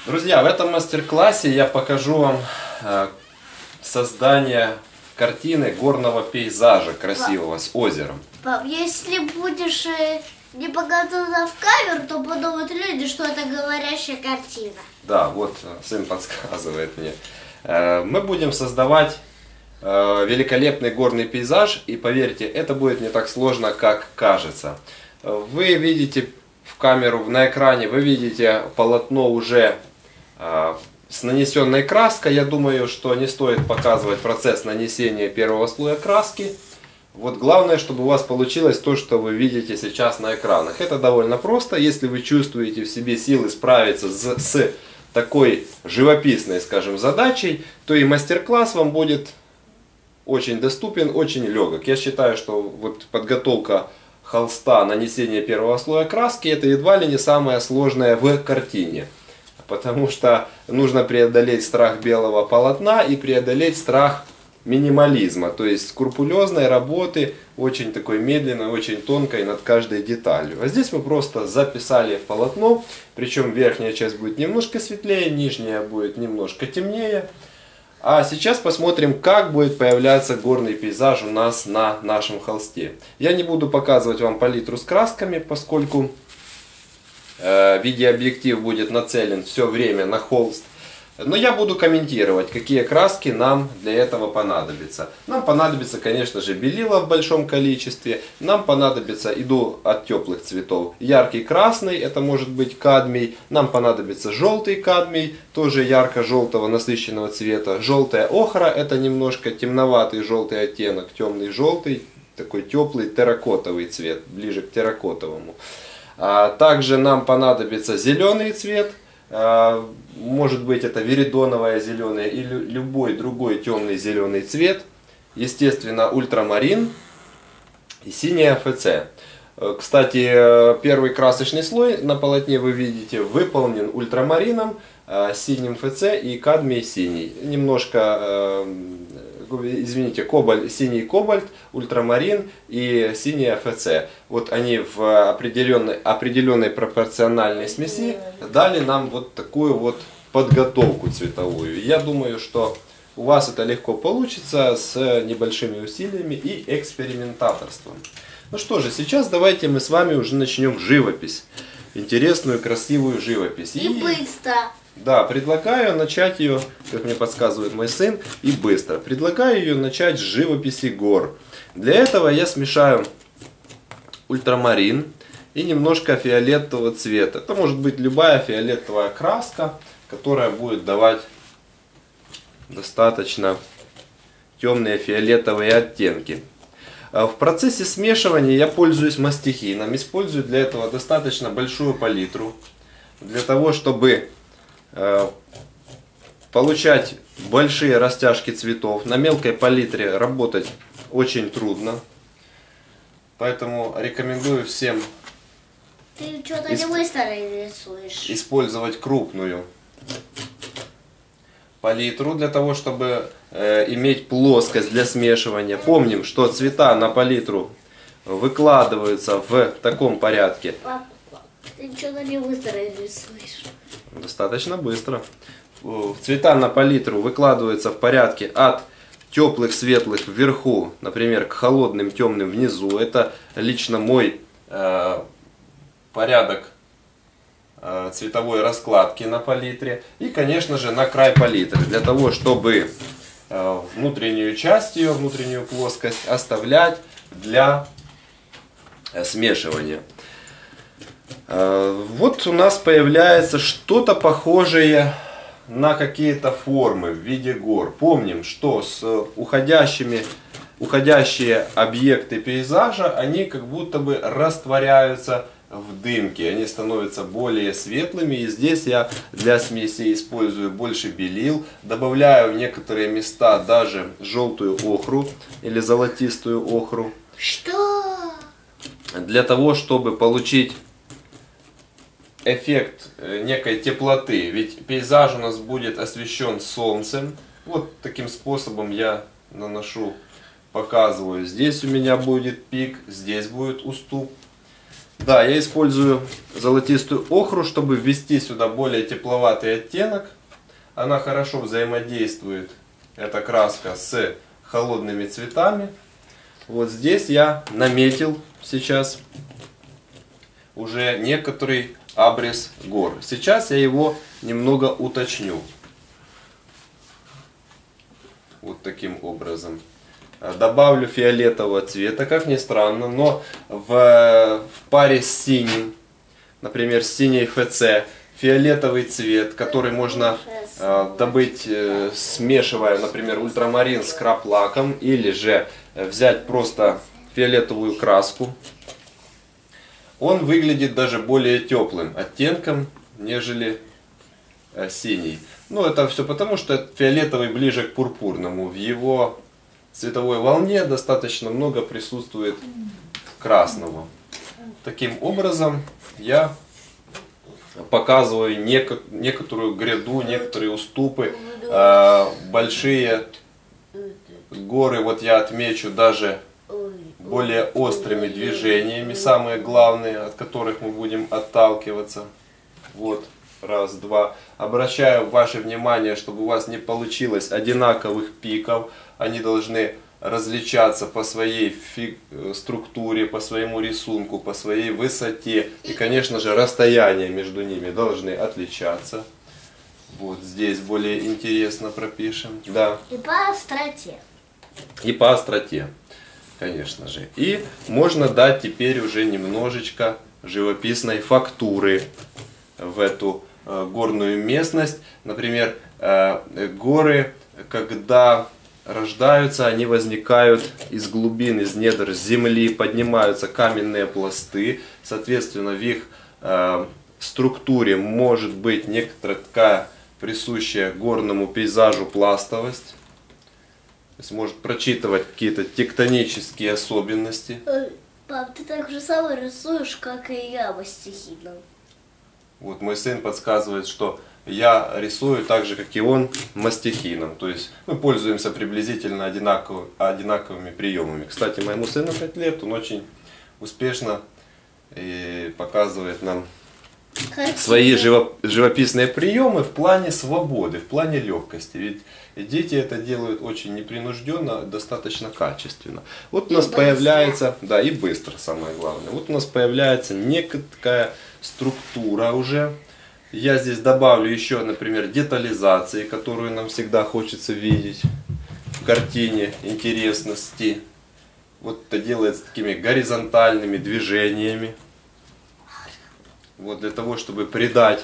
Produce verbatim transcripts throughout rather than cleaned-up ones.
Друзья, в этом мастер-классе я покажу вам э, создание картины горного пейзажа красивого с озером. Пап, если будешь э, не показывать в камеру, то подумают люди, что это говорящая картина. Да, вот сын подсказывает мне. Э, мы будем создавать э, великолепный горный пейзаж, и поверьте, это будет не так сложно, как кажется. Вы видите в камеру, на экране, вы видите полотно уже с нанесенной краской. Я думаю, что не стоит показывать процесс нанесения первого слоя краски. Вот главное, чтобы у вас получилось то, что вы видите сейчас на экранах. Это довольно просто. Если вы чувствуете в себе силы справиться с, с такой живописной, скажем, задачей, то и мастер-класс вам будет очень доступен, очень легок. Я считаю, что вот подготовка холста, нанесение первого слоя краски — это едва ли не самое сложное в картине. Потому что нужно преодолеть страх белого полотна и преодолеть страх минимализма. То есть скрупулезной работы, очень такой медленной, очень тонкой над каждой деталью. А здесь мы просто записали полотно. Причем верхняя часть будет немножко светлее, нижняя будет немножко темнее. А сейчас посмотрим, как будет появляться горный пейзаж у нас на нашем холсте. Я не буду показывать вам палитру с красками, поскольку видеообъектив будет нацелен все время на холст. Но я буду комментировать, какие краски нам для этого понадобятся. Нам понадобится, конечно же, белила в большом количестве. Нам понадобится, иду от теплых цветов, яркий красный, это может быть кадмий. Нам понадобится желтый кадмий, тоже ярко-желтого насыщенного цвета. Желтая охра, это немножко темноватый желтый оттенок, темный желтый, такой теплый терракотовый цвет, ближе к терракотовому. Также нам понадобится зеленый цвет, может быть это веридоновая зеленая или любой другой темный зеленый цвет. Естественно, ультрамарин и синяя эф це. Кстати, первый красочный слой на полотне вы видите выполнен ультрамарином, синим эф це и кадмий синий. Немножко, извините, кобальт, синий кобальт, ультрамарин и синий эф це. Вот они в определенной, определенной пропорциональной смеси дали нам вот такую вот подготовку цветовую. Я думаю, что у вас это легко получится с небольшими усилиями и экспериментаторством. Ну что же, сейчас давайте мы с вами уже начнем живопись. Интересную, красивую живопись. И, и быстро. Да, предлагаю начать ее, как мне подсказывает мой сын, и быстро. Предлагаю ее начать с живописи гор. Для этого я смешаю ультрамарин и немножко фиолетового цвета. Это может быть любая фиолетовая краска, которая будет давать достаточно темные фиолетовые оттенки. В процессе смешивания я пользуюсь мастихином. Использую для этого достаточно большую палитру. Для того, чтобы получать большие растяжки цветов. На мелкой палитре работать очень трудно. Поэтому рекомендую всем Ты что-то не быстро рисуешь. использовать крупную палитру для того, чтобы э, иметь плоскость для смешивания. Помним, что цвета на палитру выкладываются в таком порядке. Пап, ты что-то не быстро рисуешь. Достаточно быстро. Цвета на палитру выкладываются в порядке от теплых светлых вверху, например, к холодным темным внизу. Это лично мой э, порядок э, цветовой раскладки на палитре. И, конечно же, на край палитры. Для того, чтобы э, внутреннюю часть ее, внутреннюю плоскость оставлять для э, смешивания. Вот у нас появляется что-то похожее на какие-то формы в виде гор. Помним, что с уходящими, уходящие объекты пейзажа, они как будто бы растворяются в дымке. Они становятся более светлыми. И здесь я для смеси использую больше белил. Добавляю в некоторые места даже желтую охру или золотистую охру. Что? Для того, чтобы получить эффект некой теплоты, ведь пейзаж у нас будет освещен солнцем. Вот таким способом я наношу, показываю. Здесь у меня будет пик, здесь будет уступ. Да, я использую золотистую охру, чтобы ввести сюда более тепловатый оттенок. Она хорошо взаимодействует, эта краска, с холодными цветами. Вот здесь я наметил сейчас уже некоторый абрис гор. Сейчас я его немного уточню. Вот таким образом. Добавлю фиолетового цвета, как ни странно, но в, в паре с синим, например, с синей эф цэ, фиолетовый цвет, который можно э, добыть, э, смешивая, например, ультрамарин с краплаком, или же взять просто фиолетовую краску. Он выглядит даже более теплым оттенком, нежели э, синий. Ну, это все потому, что фиолетовый ближе к пурпурному. В его цветовой волне достаточно много присутствует красного. Таким образом, я показываю нек некоторую гряду, некоторые уступы. Э, большие горы, вот я отмечу даже более острыми движениями, самые главные, от которых мы будем отталкиваться. Вот, раз, два. Обращаю ваше внимание, чтобы у вас не получилось одинаковых пиков. Они должны различаться по своей структуре, по своему рисунку, по своей высоте. И, конечно же, расстояния между ними должны отличаться. Вот здесь более интересно пропишем. Да. И по остроте. И по остроте, конечно же. И можно дать теперь уже немножечко живописной фактуры в эту э, горную местность. Например, э, горы, когда рождаются, они возникают из глубин, из недр земли, поднимаются каменные пласты. Соответственно, в их э, структуре может быть некоторая такая присущая горному пейзажу пластовость. То есть может прочитывать какие-то тектонические особенности. Пап, ты так же самое рисуешь, как и я мастихином. Вот мой сын подсказывает, что я рисую так же, как и он, мастихином. То есть мы пользуемся приблизительно одинаковыми, одинаковыми приемами. Кстати, моему сыну пять лет, он очень успешно и показывает нам свои живо, живописные приемы в плане свободы, в плане легкости. Ведь дети это делают очень непринужденно, достаточно качественно. Вот у нас появляется, да, и быстро, самое главное. Вот у нас появляется некая такая структура уже. Я здесь добавлю еще, например, детализации, которую нам всегда хочется видеть в картине интересности. Вот это делается такими горизонтальными движениями. Вот для того, чтобы придать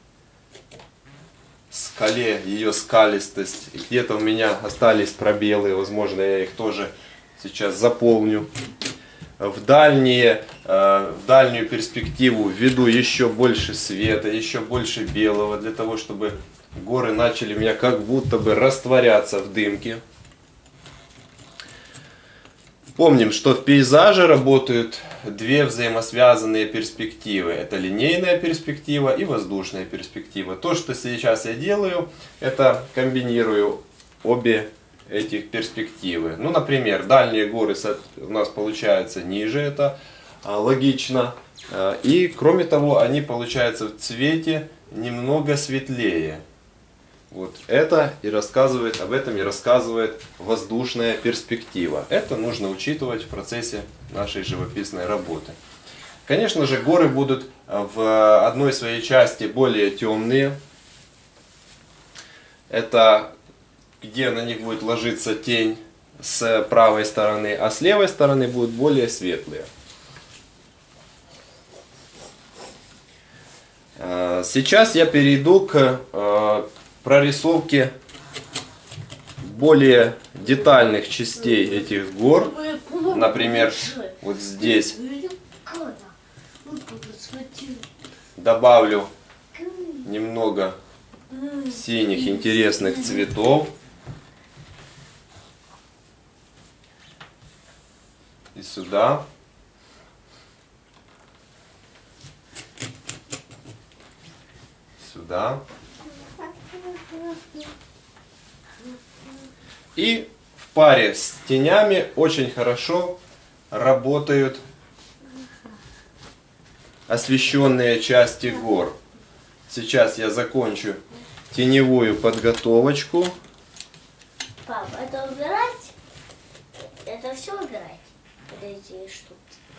скале ее скалистость. Где-то у меня остались пробелы, возможно, я их тоже сейчас заполню. В, дальние, в дальнюю перспективу введу еще больше света, еще больше белого, для того, чтобы горы начали у меня как будто бы растворяться в дымке. Помним, что в пейзаже работают две взаимосвязанные перспективы. Это линейная перспектива и воздушная перспектива. То, что сейчас я делаю, это комбинирую обе этих перспективы. Ну, например, дальние горы у нас получаются ниже, это логично. И, кроме того, они получаются в цвете немного светлее. Вот это и рассказывает, об этом и рассказывает воздушная перспектива. Это нужно учитывать в процессе нашей живописной работы. Конечно же, горы будут в одной своей части более темные. Это где на них будет ложиться тень с правой стороны, а с левой стороны будут более светлые. Сейчас я перейду к прорисовке более детальных частей этих гор. Например, вот здесь добавлю немного синих интересных цветов. И сюда. Сюда. И в паре с тенями очень хорошо работают освещенные части гор. Сейчас я закончу теневую подготовочку. Пап, это убирать? Это все убирать? Вот эти штуки?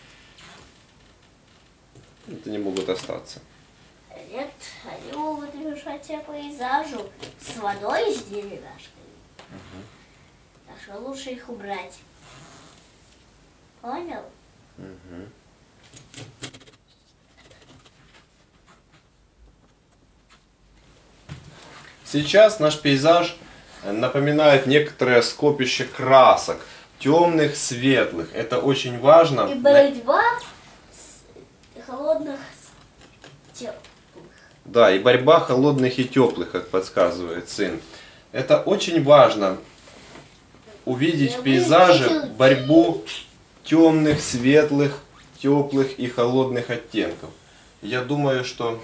Это не могут остаться. Нет, они могут мешать пейзажу с водой и с деревяшками. Угу. Так что лучше их убрать. Понял? Угу. Сейчас наш пейзаж напоминает некоторое скопище красок, темных, светлых. Это очень важно. И борьба с холодных с теплых. Да, и борьба холодных и теплых, как подсказывает сын. Это очень важно увидеть в пейзаже борьбу темных, светлых, теплых и холодных оттенков. Я думаю, что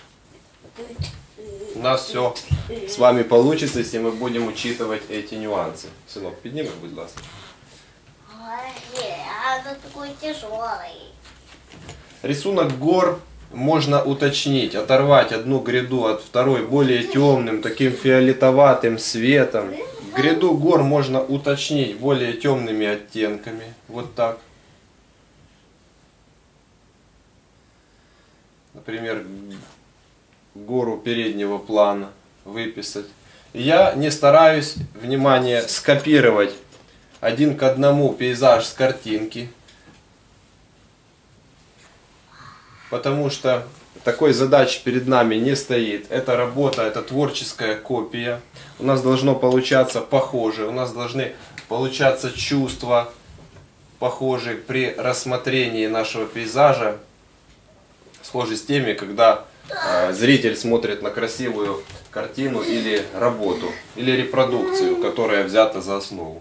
у нас все с вами получится, если мы будем учитывать эти нюансы. Сынок, подними, будь ласка. Ой, оно такой тяжелый. Рисунок гор можно уточнить, оторвать одну гряду от второй более темным, таким фиолетоватым светом. Гряду гор можно уточнить более темными оттенками. Вот так. Например, гору переднего плана выписать. Я не стараюсь, внимание, скопировать один к одному пейзаж с картинки, потому что такой задачи перед нами не стоит. Это работа, это творческая копия. У нас должно получаться похоже, у нас должны получаться чувства похожие при рассмотрении нашего пейзажа, схожи с теми, когда э, зритель смотрит на красивую картину или работу, или репродукцию, которая взята за основу.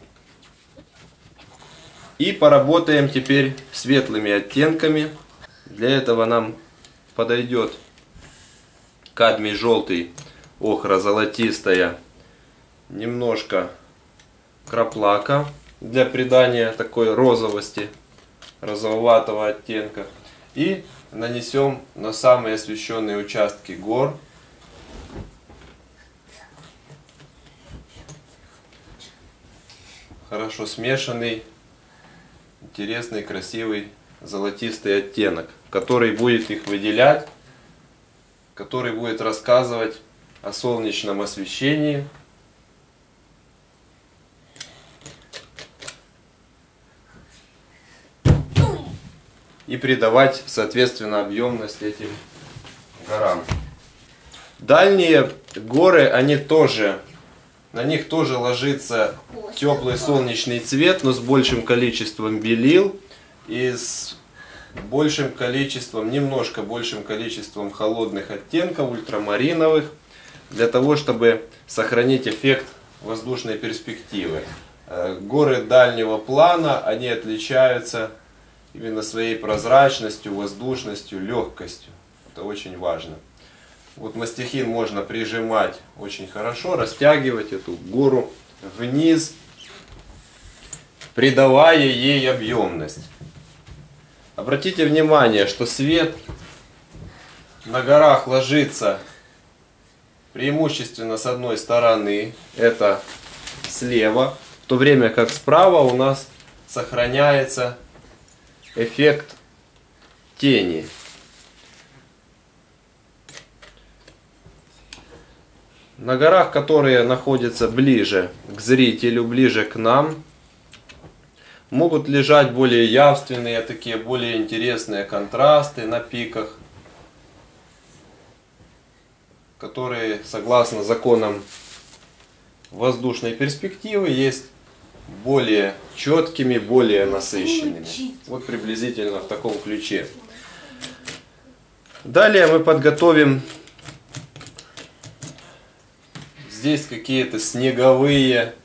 И поработаем теперь светлыми оттенками. Для этого нам подойдет кадмий желтый, охра золотистая, немножко краплака для придания такой розовости, розоватого оттенка. И нанесем на самые освещенные участки гор хорошо смешанный, интересный, красивый золотистый оттенок, который будет их выделять, который будет рассказывать о солнечном освещении. И придавать, соответственно, объемность этим горам. Дальние горы, они тоже, на них тоже ложится теплый солнечный цвет, но с большим количеством белил и с большим количеством, немножко большим количеством холодных оттенков, ультрамариновых, для того, чтобы сохранить эффект воздушной перспективы. Горы дальнего плана, они отличаются именно своей прозрачностью, воздушностью, легкостью. Это очень важно. Вот мастихин можно прижимать очень хорошо, растягивать эту гору вниз, придавая ей объемность. Обратите внимание, что свет на горах ложится преимущественно с одной стороны, это слева, в то время как справа у нас сохраняется эффект тени. На горах, которые находятся ближе к зрителю, ближе к нам, могут лежать более явственные, такие более интересные контрасты на пиках, которые, согласно законам воздушной перспективы, есть более четкими, более насыщенными. Вот приблизительно в таком ключе. Далее мы подготовим здесь какие-то снеговые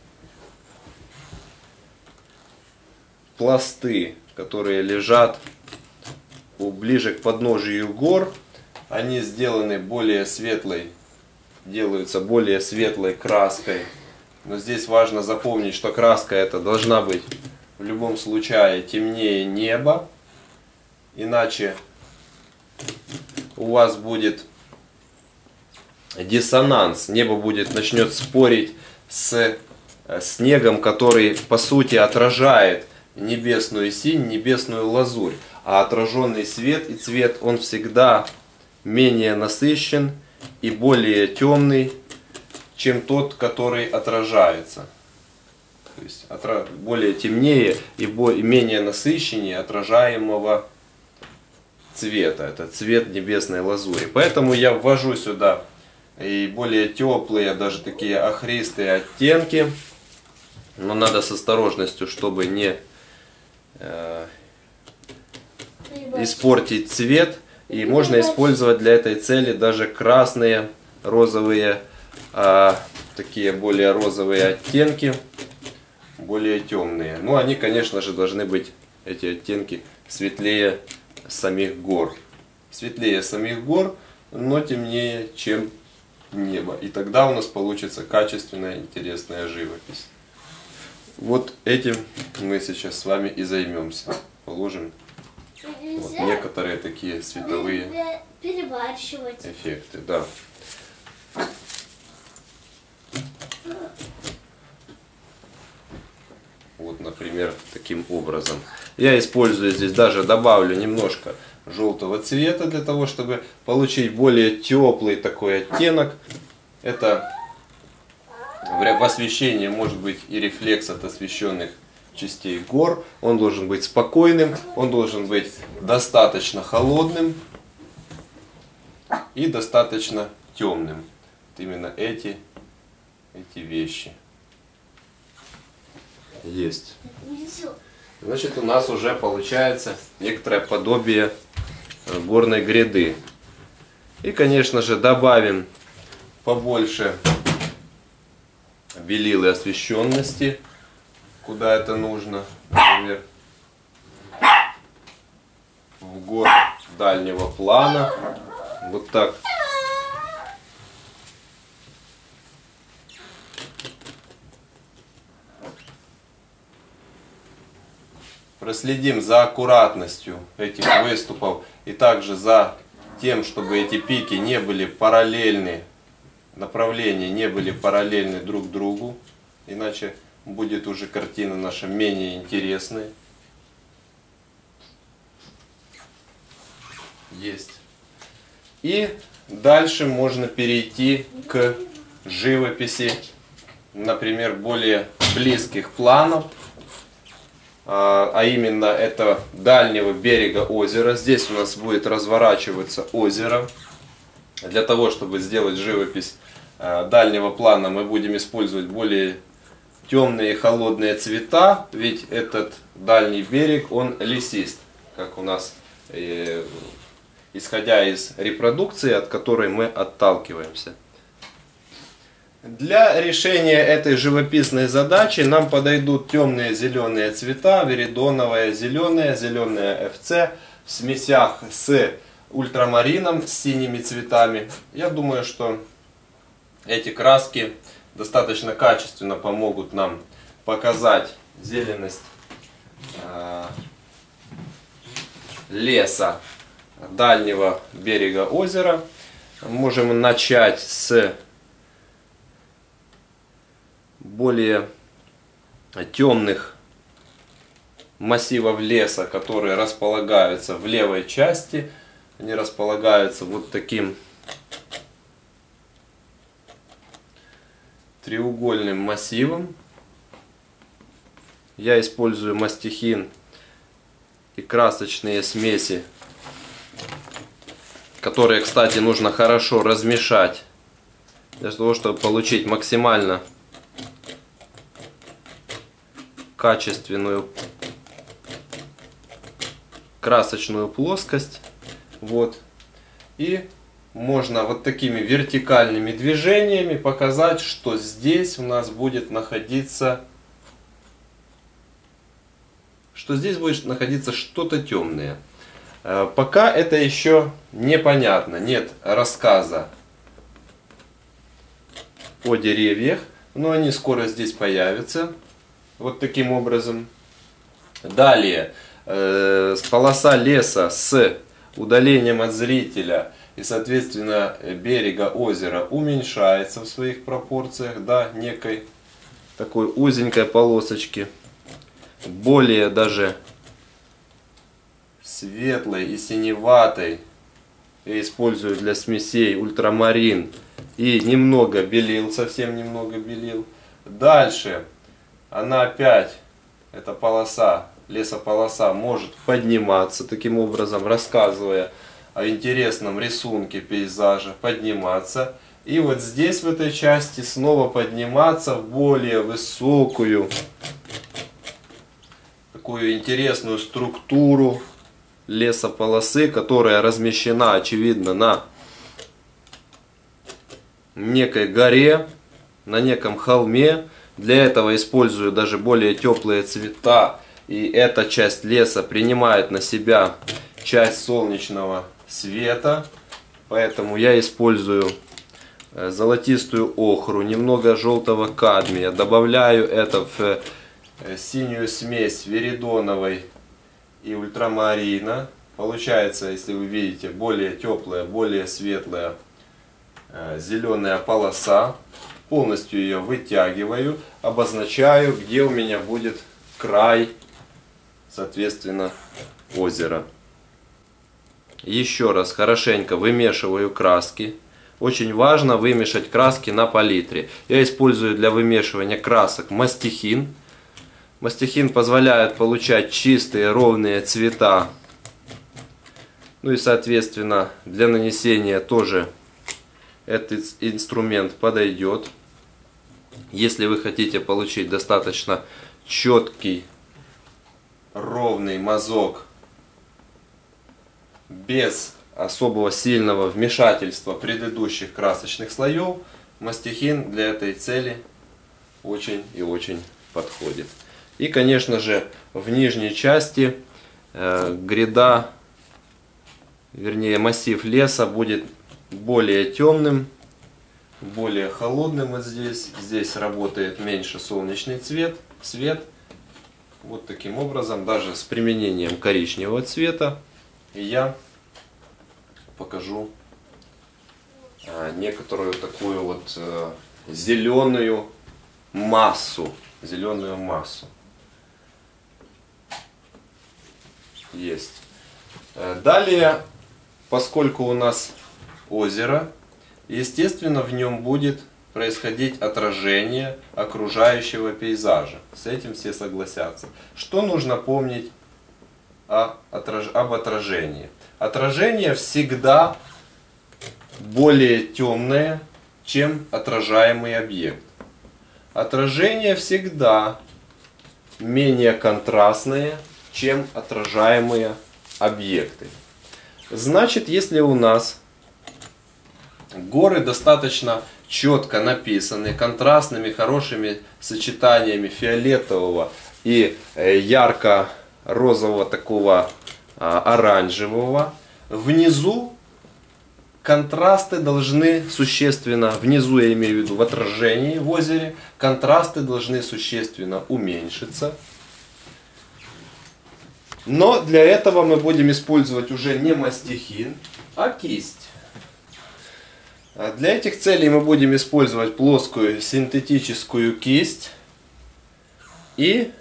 пласты, которые лежат ближе к подножию гор. Они сделаны более светлой, делаются более светлой краской. Но здесь важно запомнить, что краска эта должна быть в любом случае темнее неба. Иначе у вас будет диссонанс, небо будет, начнет спорить с снегом, который по сути отражает небесную синь, небесную лазурь. А отраженный свет и цвет, он всегда менее насыщен и более темный, чем тот, который отражается. То есть более темнее и менее насыщеннее отражаемого цвета. Это цвет небесной лазури. Поэтому я ввожу сюда и более теплые, даже такие охристые оттенки. Но надо с осторожностью, чтобы не э, испортить цвет. И можно использовать для этой цели даже красные, розовые, э, такие более розовые оттенки, более темные. Ну, они, конечно же, должны быть, эти оттенки, светлее самих гор. Светлее самих гор, но темнее, чем небо. И тогда у нас получится качественная, интересная живопись. Вот этим мы сейчас с вами и займемся. Положим вот некоторые такие световые перебарщивать эффекты. Да. Вот, например, таким образом. Я использую здесь, даже добавлю немножко желтого цвета для того, чтобы получить более теплый такой оттенок. Это в освещении может быть и рефлекс от освещенных частей гор. Он должен быть спокойным, он должен быть достаточно холодным и достаточно темным. Вот именно эти, эти вещи. Есть. Значит, у нас уже получается некоторое подобие горной гряды. И, конечно же, добавим побольше белил и освещенности, куда это нужно, например, в горы дальнего плана, вот так. Проследим за аккуратностью этих выступов и также за тем, чтобы эти пики не были параллельны, направления не были параллельны друг другу, иначе будет уже картина наша менее интересной. Есть. И дальше можно перейти к живописи, например, более близких планов, а именно это дальнего берега озера. Здесь у нас будет разворачиваться озеро. Для того, чтобы сделать живопись дальнего плана, мы будем использовать более темные и холодные цвета, ведь этот дальний берег, он лесист, как у нас, э, исходя из репродукции, от которой мы отталкиваемся. Для решения этой живописной задачи нам подойдут темные зеленые цвета, веридоновое зеленое, зеленое эф це в смесях с ультрамарином, с синими цветами. Я думаю, что эти краски достаточно качественно помогут нам показать зеленость э, леса дальнего берега озера. Можем начать с более темных массивов леса, которые располагаются в левой части. Они располагаются вот таким треугольным массивом. Я использую мастихин и красочные смеси, которые, кстати, нужно хорошо размешать для того, чтобы получить максимально качественную красочную плоскость. Вот. И можно вот такими вертикальными движениями показать, что здесь у нас будет находиться, что здесь будет находиться что-то темное. Пока это еще непонятно, нет рассказа о деревьях, но они скоро здесь появятся. Вот таким образом. Далее, э, полоса леса с удалением от зрителя и, соответственно, берега озера уменьшается в своих пропорциях до некой такой узенькой полосочки, более даже светлой и синеватой. Я использую для смесей ультрамарин и немного белил, совсем немного белил. Дальше она опять, эта полоса, лесополоса, может подниматься таким образом, рассказывая о интересном рисунке пейзажа, подниматься. И вот здесь, в этой части, снова подниматься в более высокую, такую интересную структуру лесополосы, которая размещена, очевидно, на некой горе, на неком холме. Для этого использую даже более теплые цвета. И эта часть леса принимает на себя часть солнечного света. Поэтому я использую золотистую охру, немного желтого кадмия. Добавляю это в синюю смесь веридоновой и ультрамарина. Получается, если вы видите, более теплая, более светлая зеленая полоса. Полностью ее вытягиваю, обозначаю, где у меня будет край, соответственно, озера. Еще раз хорошенько вымешиваю краски. Очень важно вымешать краски на палитре. Я использую для вымешивания красок мастихин. Мастихин позволяет получать чистые ровные цвета. Ну и соответственно для нанесения тоже этот инструмент подойдет. Если вы хотите получить достаточно четкий ровный мазок без особого сильного вмешательства предыдущих красочных слоев, мастихин для этой цели очень и очень подходит. И, конечно же, в нижней части э, гряда, вернее массив леса будет более темным, более холодным. Вот здесь, здесь работает меньше солнечный цвет, свет. Вот таким образом, даже с применением коричневого цвета, я покажу а, некоторую такую вот а, зеленую массу, зеленую массу. Есть. Далее, поскольку у нас озеро, естественно, в нем будет происходить отражение окружающего пейзажа. С этим все согласятся. Что нужно помнить о, отраж, об отражении? Отражение всегда более темное, чем отражаемый объект. Отражение всегда менее контрастное, чем отражаемые объекты. Значит, если у нас горы достаточно четко написаны, контрастными, хорошими сочетаниями фиолетового и ярко-розового такого оранжевого, внизу контрасты должны существенно, внизу я имею в виду в отражении в озере, контрасты должны существенно уменьшиться. Но для этого мы будем использовать уже не мастихин, а кисть. Для этих целей мы будем использовать плоскую синтетическую кисть и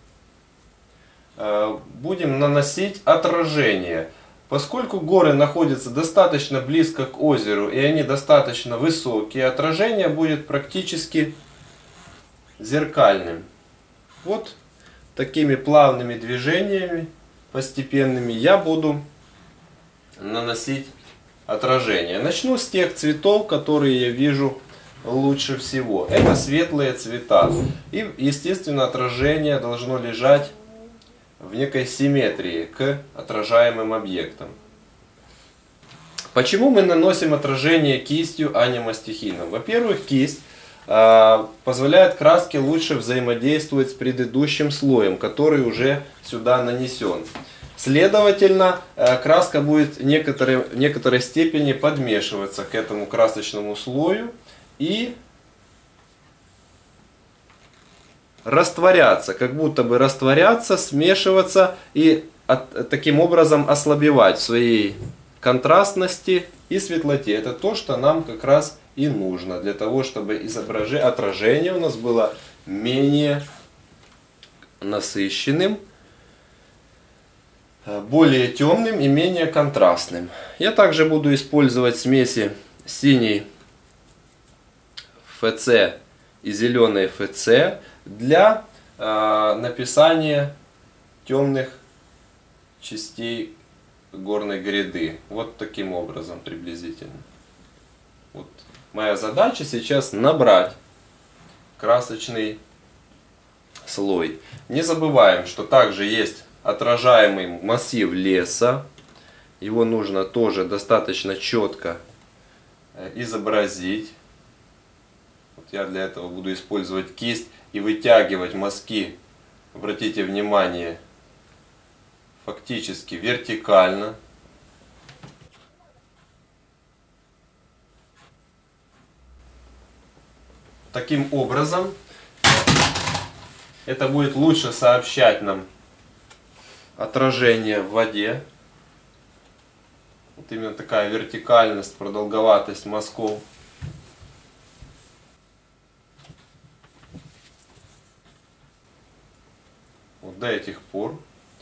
будем наносить отражение. Поскольку горы находятся достаточно близко к озеру и они достаточно высокие, отражение будет практически зеркальным. Вот такими плавными движениями, постепенными, я буду наносить отражение. Начну с тех цветов, которые я вижу лучше всего. Это светлые цвета. И, естественно, отражение должно лежать в некой симметрии к отражаемым объектам. Почему мы наносим отражение кистью, а не мастихином? Во-первых, кисть э, позволяет краске лучше взаимодействовать с предыдущим слоем, который уже сюда нанесен. Следовательно, э, краска будет в некоторой, в некоторой степени подмешиваться к этому красочному слою и растворяться, как будто бы растворяться, смешиваться и от, таким образом ослабевать в своей контрастности и светлоте. Это то, что нам как раз и нужно для того, чтобы изображение, отражение у нас было менее насыщенным, более темным и менее контрастным. Я также буду использовать смеси синий эф цэ и зеленый эф цэ для э, написания темных частей горной гряды. Вот таким образом приблизительно. Вот. Моя задача сейчас набрать красочный слой. Не забываем, что также есть отражаемый массив леса. Его нужно тоже достаточно четко изобразить. Вот я для этого буду использовать кисть и вытягивать мазки. Обратите внимание, фактически вертикально. Таким образом, это будет лучше сообщать нам отражение в воде. Вот именно такая вертикальность, продолговатость мазков. Вот до этих пор.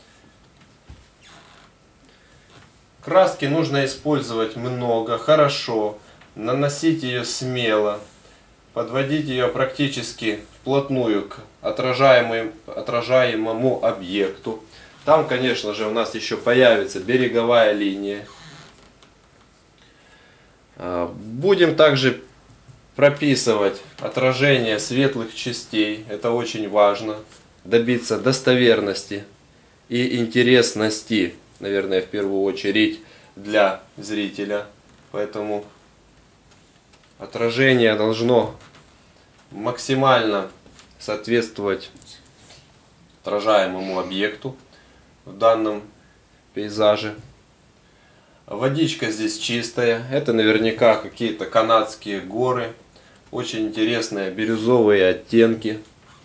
Краски нужно использовать много, хорошо, наносить ее смело, подводить ее практически вплотную к отражаемому, отражаемому объекту. Там, конечно же, у нас еще появится береговая линия. Будем также прописывать отражение светлых частей. Это очень важно. Добиться достоверности и интересности, наверное, в первую очередь для зрителя. Поэтому отражение должно максимально соответствовать отражаемому объекту в данном пейзаже. Водичка здесь чистая. Это наверняка какие-то канадские горы. Очень интересные бирюзовые оттенки.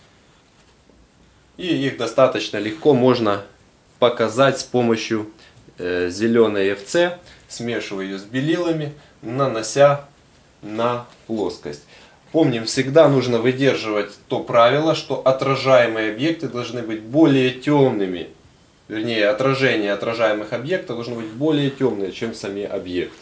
И их достаточно легко можно показать с помощью э, зеленой эф цэ, смешивая ее с белилами, нанося на плоскость. Помним, всегда нужно выдерживать то правило, что отражаемые объекты должны быть более темными. Вернее, отражение отражаемых объектов должно быть более темное, чем сами объекты.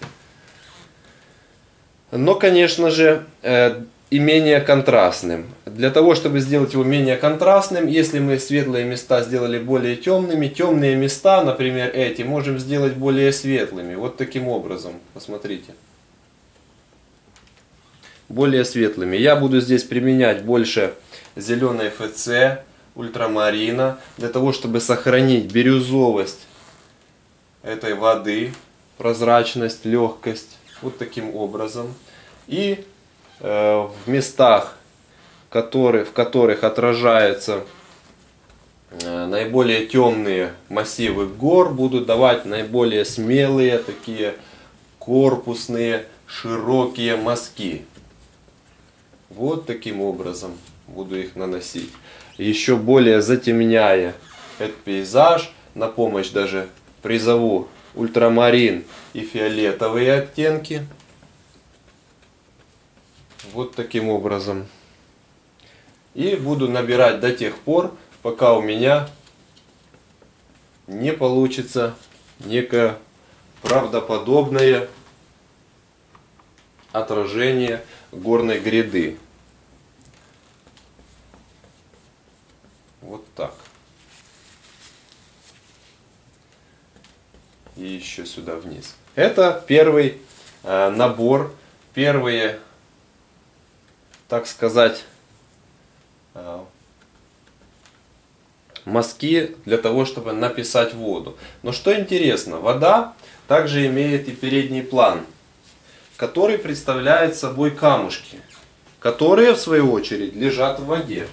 Но, конечно же, э, и менее контрастным. Для того, чтобы сделать его менее контрастным, если мы светлые места сделали более темными, темные места, например, эти, можем сделать более светлыми. Вот таким образом. Посмотрите. Более светлыми. Я буду здесь применять больше зеленой эф цэ, ультрамарина, для того, чтобы сохранить бирюзовость этой воды, прозрачность, легкость. Вот таким образом. И в местах, которые, в которых отражаются наиболее темные массивы гор, будут давать наиболее смелые, такие корпусные, широкие мазки. Вот таким образом буду их наносить. Еще более затемняя этот пейзаж, на помощь даже призову ультрамарин и фиолетовые оттенки. Вот таким образом. И буду набирать до тех пор, пока у меня не получится некое правдоподобное отражение горной гряды. Вот так. И еще сюда вниз. Это первый э, набор, первые, так сказать, мазки для того, чтобы написать воду. Но что интересно, вода также имеет и передний план, который представляет собой камушки, которые в свою очередь лежат в воде.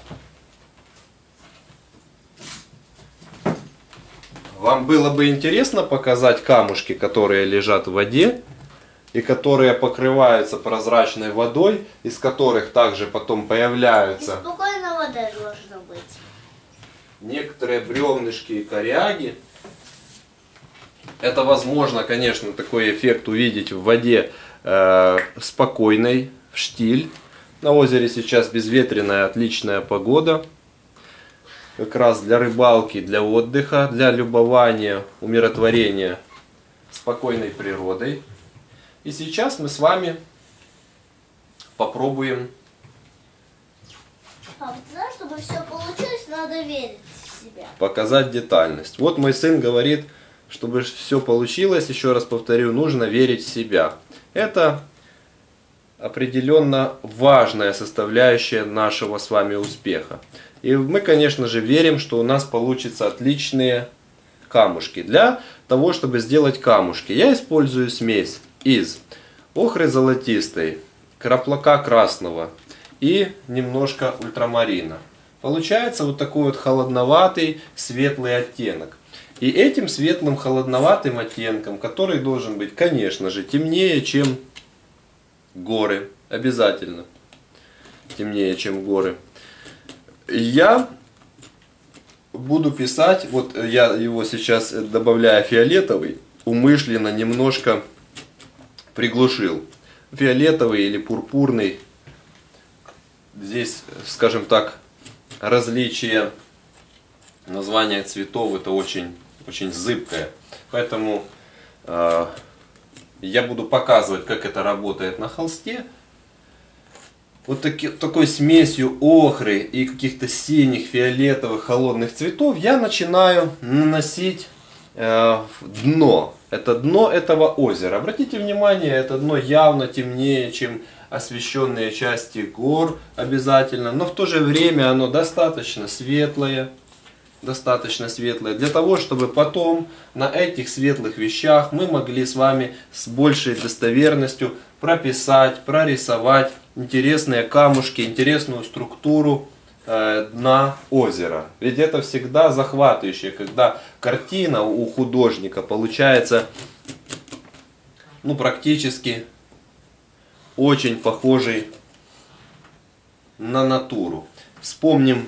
Вам было бы интересно показать камушки, которые лежат в воде и которые покрываются прозрачной водой, из которых также потом появляются И спокойно вода должна быть. некоторые бревнышки и коряги. Это возможно, конечно, такой эффект увидеть в воде э, спокойной, в штиль. На озере сейчас безветренная, отличная погода. Как раз для рыбалки, для отдыха, для любования, умиротворения спокойной природой. И сейчас мы с вами попробуем. Пап, ты знаешь, чтобы все получилось, надо верить в себя. Показать детальность. Вот мой сын говорит, чтобы все получилось, еще раз повторю, нужно верить в себя. Это определенно важная составляющая нашего с вами успеха. И мы, конечно же, верим, что у нас получатся отличные камушки. Для того, чтобы сделать камушки, я использую смесь из охры золотистой, краплака красного и немножко ультрамарина. Получается вот такой вот холодноватый светлый оттенок. И этим светлым холодноватым оттенком, который должен быть, конечно же, темнее, чем горы. Обязательно темнее, чем горы. Я буду писать, вот я его сейчас добавляю фиолетовый, умышленно немножко приглушил. Фиолетовый или пурпурный. Здесь, скажем так, различие названия цветов это очень, очень зыбкое. Поэтому э, я буду показывать, как это работает на холсте. Вот таки, такой смесью охры и каких-то синих, фиолетовых, холодных цветов я начинаю наносить э, в дно. Это дно этого озера. Обратите внимание, это дно явно темнее, чем освещенные части гор обязательно. Но в то же время оно достаточно светлое. Достаточно светлое. Для того, чтобы потом на этих светлых вещах мы могли с вами с большей достоверностью прописать, прорисовать интересные камушки, интересную структуру э, дна озера. Ведь это всегда захватывающе, когда картина у художника получается ну, практически очень похожей на натуру. Вспомним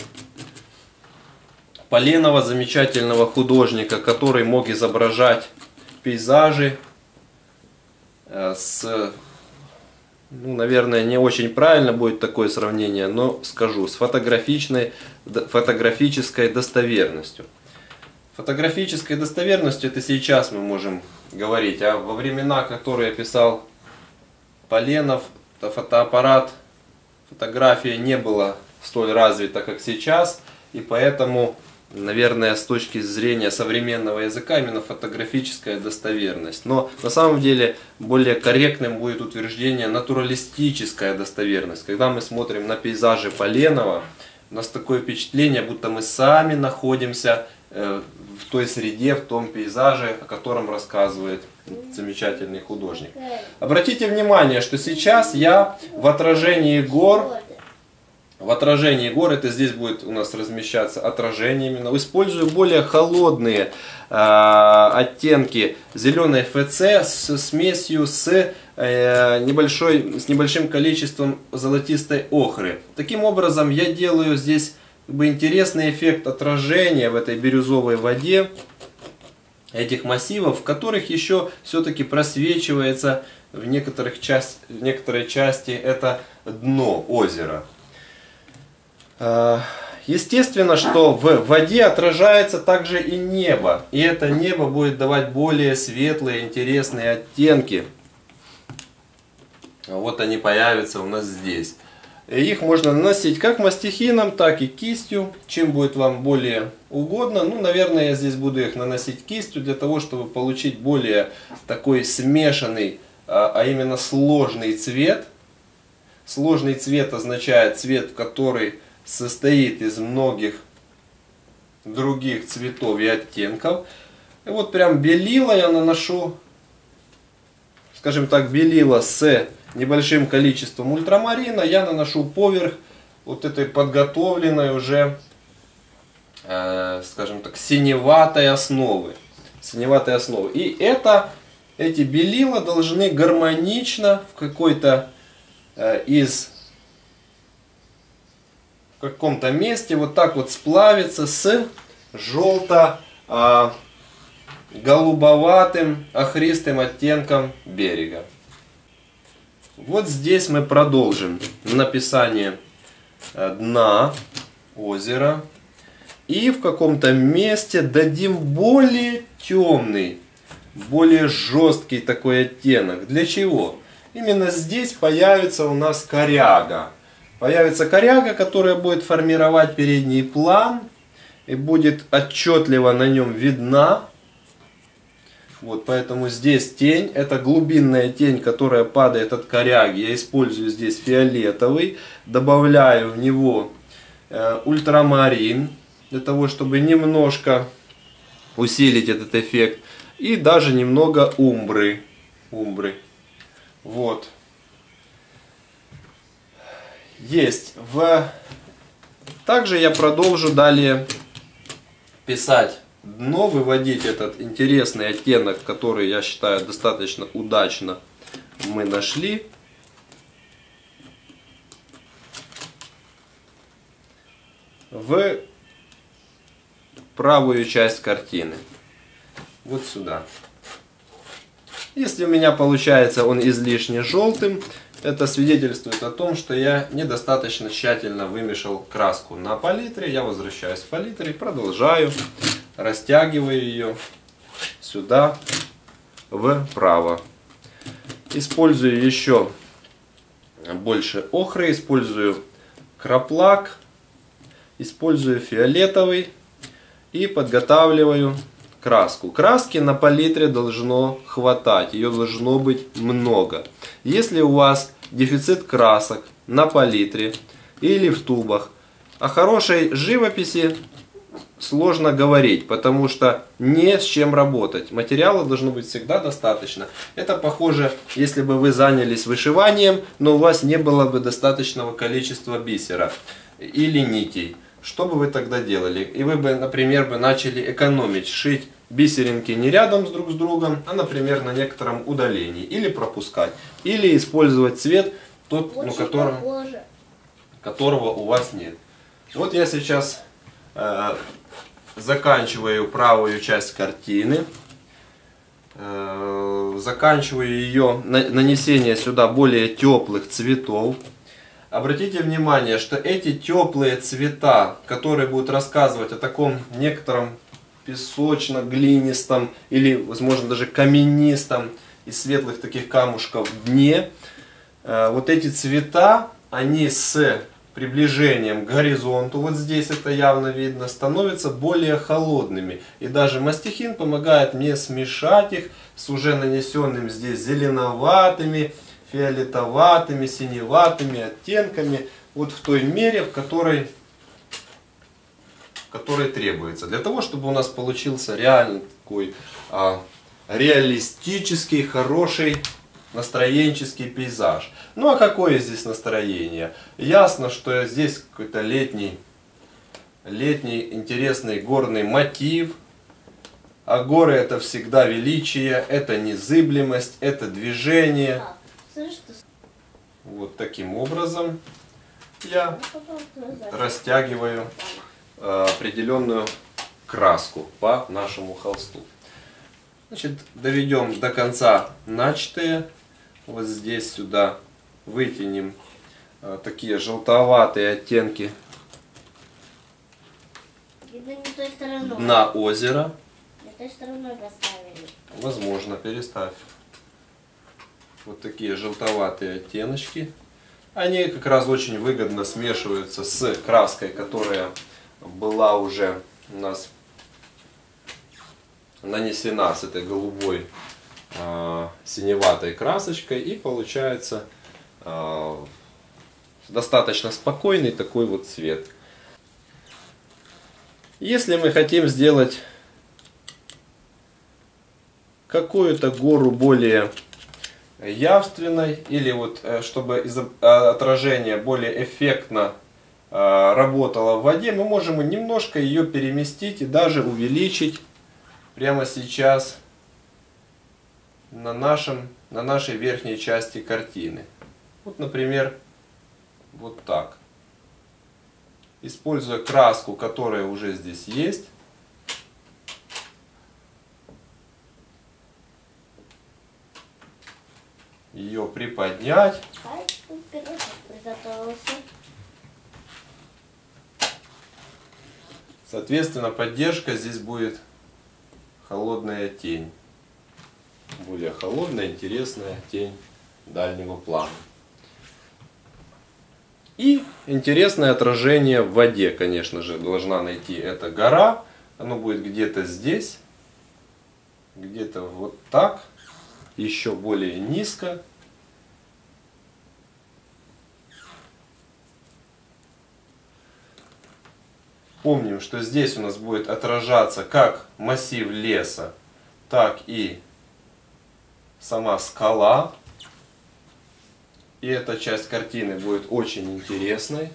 Поленова, замечательного художника, который мог изображать пейзажи э, с... Ну, наверное, не очень правильно будет такое сравнение, но скажу, с фотографичной, фотографической достоверностью. Фотографической достоверностью это сейчас мы можем говорить, а во времена, которые писал Поленов, фотоаппарат, фотография не была столь развита, как сейчас, и поэтому, наверное, с точки зрения современного языка именно фотографическая достоверность. Но на самом деле более корректным будет утверждение натуралистическая достоверность. Когда мы смотрим на пейзажи Поленова, у нас такое впечатление, будто мы сами находимся в той среде, в том пейзаже, о котором рассказывает замечательный художник. Обратите внимание, что сейчас я в отражении гор, в отражении гор, это здесь будет у нас размещаться отражение именно, использую более холодные э, оттенки зеленой эф це с смесью с, э, небольшой, с небольшим количеством золотистой охры. Таким образом я делаю здесь как бы интересный эффект отражения в этой бирюзовой воде этих массивов, в которых еще все-таки просвечивается в, некоторых часть, в некоторой части это дно озера. Естественно, что в воде отражается также и небо. И это небо будет давать более светлые, интересные оттенки. Вот они появятся у нас здесь. И их можно наносить как мастихином, так и кистью. Чем будет вам более угодно. Ну, наверное, я здесь буду их наносить кистью, для того, чтобы получить более такой смешанный, а именно сложный цвет. Сложный цвет означает цвет, который состоит из многих других цветов и оттенков. И вот прям белила я наношу, скажем так, белила с небольшим количеством ультрамарина я наношу поверх вот этой подготовленной уже, э, скажем так, синеватой основы. Синеватой основы. И это, эти белила должны гармонично в какой-то э, из в каком-то месте вот так вот сплавиться с желто, а, голубоватым, охристым оттенком берега. Вот здесь мы продолжим написание дна озера. И в каком-то месте дадим более темный, более жесткий такой оттенок. Для чего? Именно здесь появится у нас коряга. Появится коряга, которая будет формировать передний план. И будет отчетливо на нем видна. Вот, поэтому здесь тень. Это глубинная тень, которая падает от коряги. Я использую здесь фиолетовый. Добавляю в него э, ультрамарин. Для того, чтобы немножко усилить этот эффект. И даже немного умбры. Умбры. Вот. Есть. В... Также я продолжу далее писать дно, выводить этот интересный оттенок, который, я считаю, достаточно удачно мы нашли. В правую часть картины. Вот сюда. Если у меня получается он излишне желтым, это свидетельствует о том, что я недостаточно тщательно вымешал краску на палитре. Я возвращаюсь в палитре, продолжаю, растягиваю ее сюда, вправо. Использую еще больше охры, использую краплак, использую фиолетовый. И подготавливаю краску. Краски на палитре должно хватать, ее должно быть много. Если у вас дефицит красок на палитре или в тубах, о хорошей живописи сложно говорить, потому что не с чем работать. Материала должно быть всегда достаточно. Это похоже, если бы вы занялись вышиванием, но у вас не было бы достаточного количества бисера или нитей. Что бы вы тогда делали? И вы бы, например, бы начали экономить, шить бисеринки не рядом с друг с другом, а, например, на некотором удалении. Или пропускать. Или использовать цвет, тот, ну, которого, которого у вас нет. Вот я сейчас э, заканчиваю правую часть картины. Э, заканчиваю ее на, нанесение сюда более теплых цветов. Обратите внимание, что эти теплые цвета, которые будут рассказывать о таком некотором песочно-глинистом или, возможно, даже каменистом из светлых таких камушков дне, вот эти цвета, они с приближением к горизонту, вот здесь это явно видно, становятся более холодными. И даже мастихин помогает мне смешать их с уже нанесенными здесь зеленоватыми, фиолетоватыми, синеватыми оттенками, вот в той мере, в которой, в которой требуется. Для того, чтобы у нас получился реально такой а, реалистический, хороший, настроенческий пейзаж. Ну а какое здесь настроение? Ясно, что здесь какой-то летний, летний интересный горный мотив. А горы — это всегда величие, это незыблемость, это движение. Вот таким образом я растягиваю э, определенную краску по нашему холсту. Значит, доведем до конца начатое. Вот здесь сюда вытянем э, такие желтоватые оттенки дна озера. Не той стороной поставили. Возможно, переставь. Вот такие желтоватые оттеночки. Они как раз очень выгодно смешиваются с краской, которая была уже у нас нанесена с этой голубой э, синеватой красочкой. И получается э, достаточно спокойный такой вот цвет. Если мы хотим сделать какую-то гору более явственной, или вот чтобы отражение более эффектно работало в воде, мы можем немножко ее переместить и даже увеличить прямо сейчас на, нашем, на нашей верхней части картины. Вот, например, вот так. Используя краску, которая уже здесь есть, ее приподнять. Ай, тут пирожок приготовился. Соответственно, поддержка здесь будет холодная тень. Более холодная, интересная тень дальнего плана. И интересное отражение в воде, конечно же, должна найти эта гора. Оно будет где-то здесь, где-то вот так, еще более низко. Помним, что здесь у нас будет отражаться как массив леса, так и сама скала. И эта часть картины будет очень интересной.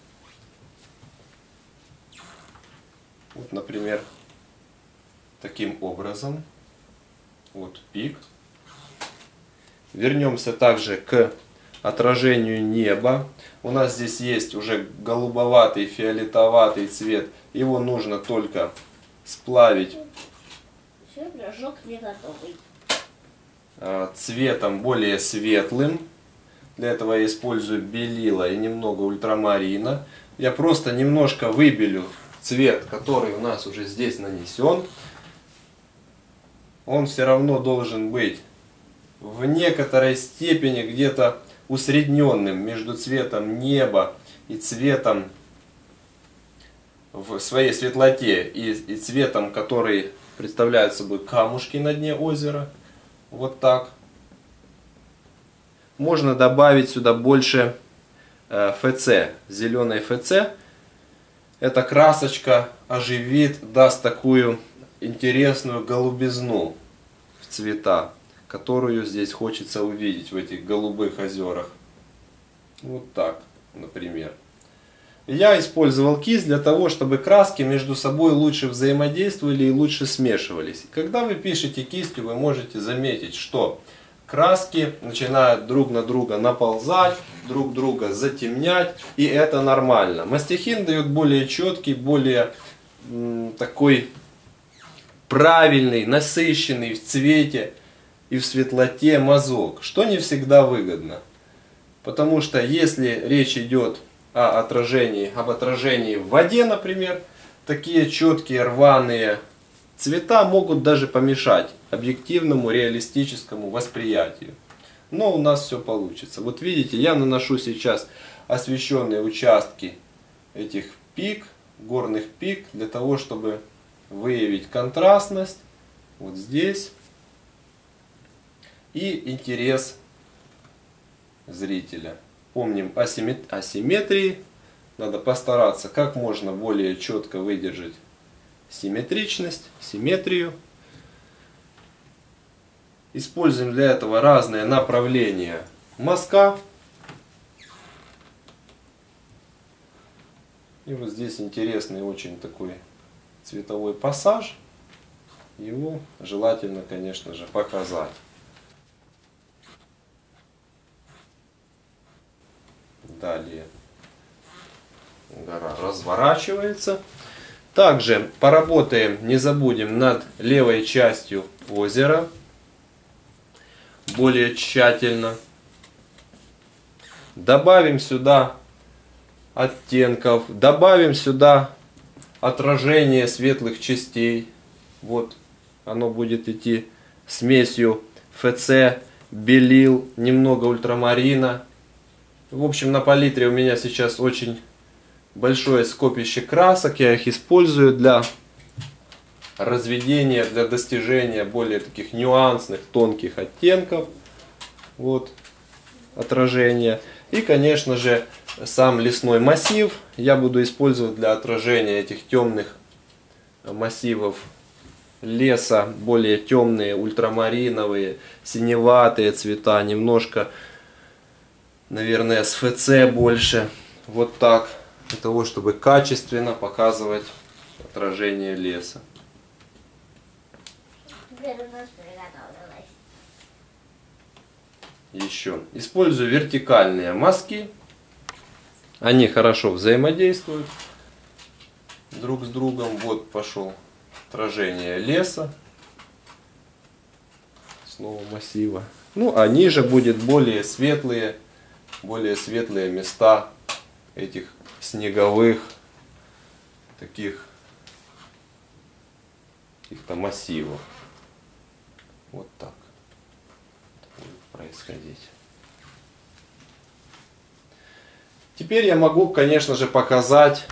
Вот, например, таким образом. Вот пик. Вернемся также к отражению неба. У нас здесь есть уже голубоватый, фиолетоватый цвет. Его нужно только сплавить Все, пирожок не готовый. цветом более светлым. Для этого я использую белила и немного ультрамарина. Я просто немножко выбелю цвет, который у нас уже здесь нанесен. Он все равно должен быть в некоторой степени где-то усредненным между цветом неба и цветом в своей светлоте и, и цветом, который представляет собой камушки на дне озера. Вот так. Можно добавить сюда больше э, эф це, зеленой эф це. Эта красочка оживит, даст такую интересную голубизну в цвета, которую здесь хочется увидеть в этих голубых озерах. Вот так, например. Я использовал кисть для того, чтобы краски между собой лучше взаимодействовали и лучше смешивались. Когда вы пишете кистью, вы можете заметить, что краски начинают друг на друга наползать, друг друга затемнять, и это нормально. Мастихин дает более четкий, более м, такой правильный, насыщенный в цвете и в светлоте мазок, что не всегда выгодно. Потому что если речь идет о отражении, об отражении в воде, например, такие четкие рваные цвета могут даже помешать объективному реалистическому восприятию. Но у нас все получится. Вот видите, я наношу сейчас освещенные участки этих пик, горных пик, для того, чтобы выявить контрастность вот здесь и интерес зрителя. Помним о асимметрии. Надо постараться как можно более четко выдержать симметричность, симметрию. Используем для этого разные направления мазка. И вот здесь интересный очень такой цветовой пассаж. Его желательно, конечно же, показать. Далее гора разворачивается. Также поработаем, не забудем, над левой частью озера. Более тщательно. Добавим сюда оттенков. Добавим сюда отражение светлых частей. Вот оно будет идти смесью эф це, белил, немного ультрамарина. В общем, на палитре у меня сейчас очень большое скопище красок. Я их использую для разведения, для достижения более таких нюансных, тонких оттенков. Вот отражение. И, конечно же, сам лесной массив я буду использовать для отражения этих темных массивов леса. Более темные, ультрамариновые, синеватые цвета. Немножко, наверное, с эф це больше. Вот так. Для того, чтобы качественно показывать отражение леса. Теперь у нас приготовилось. Еще. Использую вертикальные мазки. Они хорошо взаимодействуют друг с другом. Вот пошел отражение леса. Снова массива. Ну, а ниже будет более светлые, более светлые места этих снеговых таких каких-то массивов. Вот так будет происходить. Теперь я могу, конечно же, показать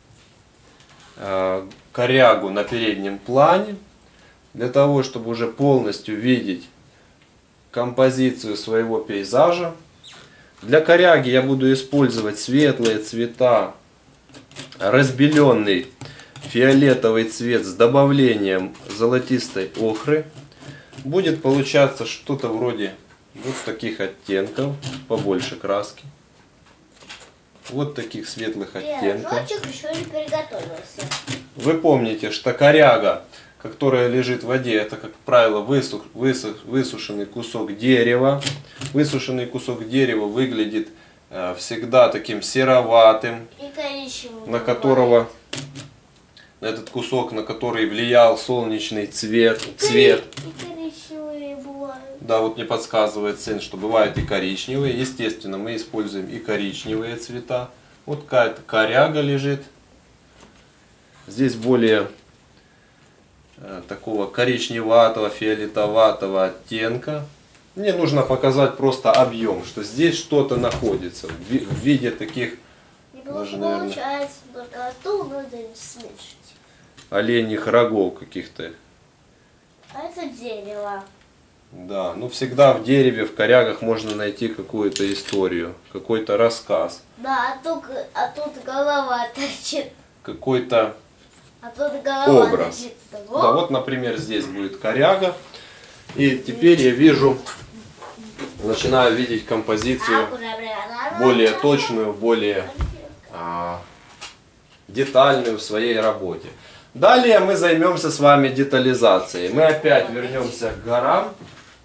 э, корягу на переднем плане, для того, чтобы уже полностью видеть композицию своего пейзажа. Для коряги я буду использовать светлые цвета, разбеленный фиолетовый цвет с добавлением золотистой охры. Будет получаться что-то вроде вот таких оттенков, побольше краски. Вот таких светлых оттенков. Еще не приготовился. Вы помните, что коряга, которая лежит в воде, это, как правило, высух, высух, высушенный кусок дерева. Высушенный кусок дерева выглядит э, всегда таким сероватым, И коричневым. на которого, на этот кусок, на который влиял солнечный цвет. И цвет. И коричневые бывают. Да, вот мне подсказывает сын, что бывают и коричневые. Естественно, мы используем и коричневые цвета. Вот какая-то коряга лежит. Здесь более э, такого коричневатого, фиолетоватого оттенка. Мне нужно показать просто объем, что здесь что-то находится в, ви в виде таких Неплохо даже, наверное, получается, только ту надо смешать. оленьих рогов каких-то. А это дерево. Да, ну всегда в дереве, в корягах можно найти какую-то историю, какой-то рассказ, Да, а тут, а тут голова торчит. какой-то А тут голова образ. торчит. Да, вот, например, здесь будет коряга. И теперь я вижу, начинаю видеть композицию более точную, более а, детальную в своей работе. Далее мы займемся с вами детализацией. Мы опять вернемся к горам.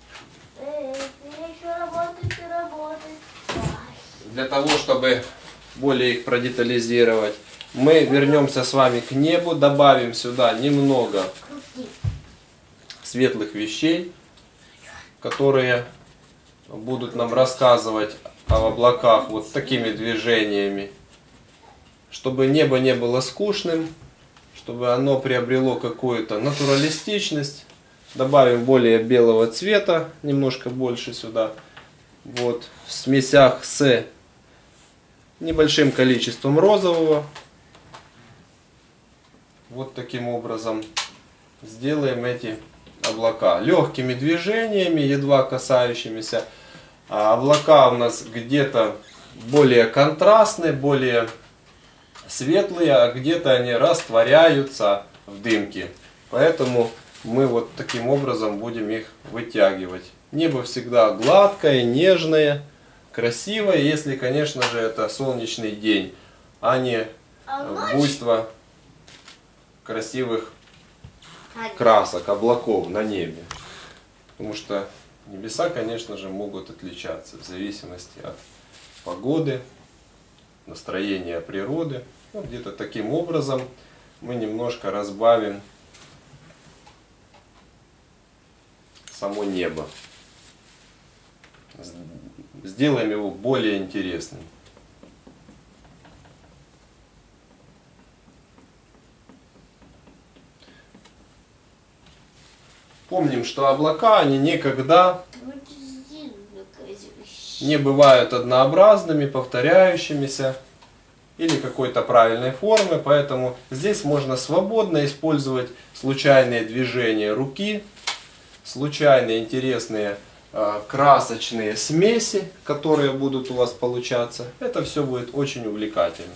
Для того, чтобы более их продетализировать, мы вернемся с вами к небу, добавим сюда немного светлых вещей, которые будут нам рассказывать об облаках вот такими движениями, чтобы небо не было скучным, чтобы оно приобрело какую-то натуралистичность. Добавим более белого цвета, немножко больше сюда, вот, в смесях с небольшим количеством розового. Вот таким образом сделаем эти облака легкими движениями, едва касающимися. А облака у нас где-то более контрастные, более светлые, а где-то они растворяются в дымке. Поэтому мы вот таким образом будем их вытягивать. Небо всегда гладкое, нежное, красивое, если, конечно же, это солнечный день, а не буйство красивых красок, облаков на небе. Потому что небеса, конечно же, могут отличаться в зависимости от погоды, настроения природы. Вот где-то таким образом мы немножко разбавим само небо. Сделаем его более интересным. Помним, что облака, они никогда не бывают однообразными, повторяющимися или какой-то правильной формы, поэтому здесь можно свободно использовать случайные движения руки, случайные интересные э, красочные смеси, которые будут у вас получаться. Это все будет очень увлекательно.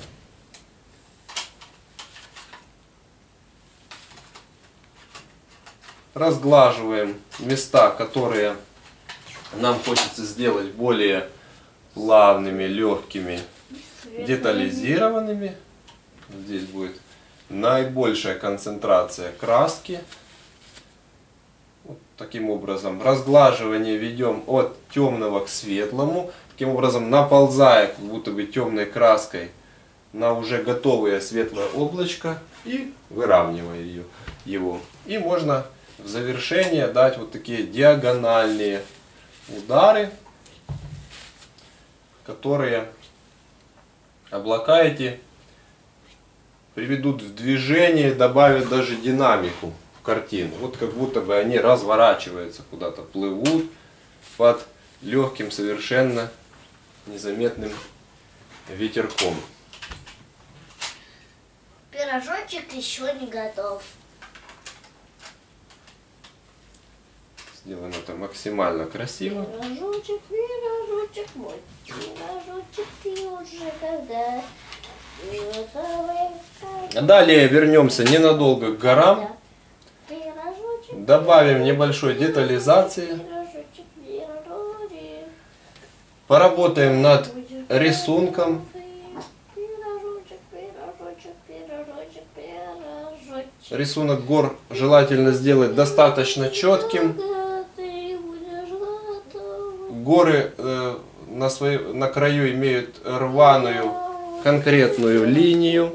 Разглаживаем места, которые нам хочется сделать более плавными, легкими, детализированными. Здесь будет наибольшая концентрация краски. Вот таким образом разглаживание ведем от темного к светлому. Таким образом наползая как будто бы темной краской на уже готовое светлое облачко и выравнивая ее, его. И можно в завершение дать вот такие диагональные удары, которые облака эти приведут в движение, добавят даже динамику в картину. Вот как будто бы они разворачиваются, куда-то плывут под легким, совершенно незаметным ветерком. Пирожочек еще не готов. Сделаем это максимально красиво. Пирожочек, пирожочек мой, пирожочек ты уже когда. Далее вернемся ненадолго к горам. Пирожочек, Добавим небольшой детализации. пирожочек, пирожочек. Поработаем над рисунком. Пирожочек, пирожочек, пирожочек, пирожочек. Рисунок гор желательно сделать достаточно четким. Когда ты будешь готов. Горы э, на, своей, на краю имеют рваную конкретную линию,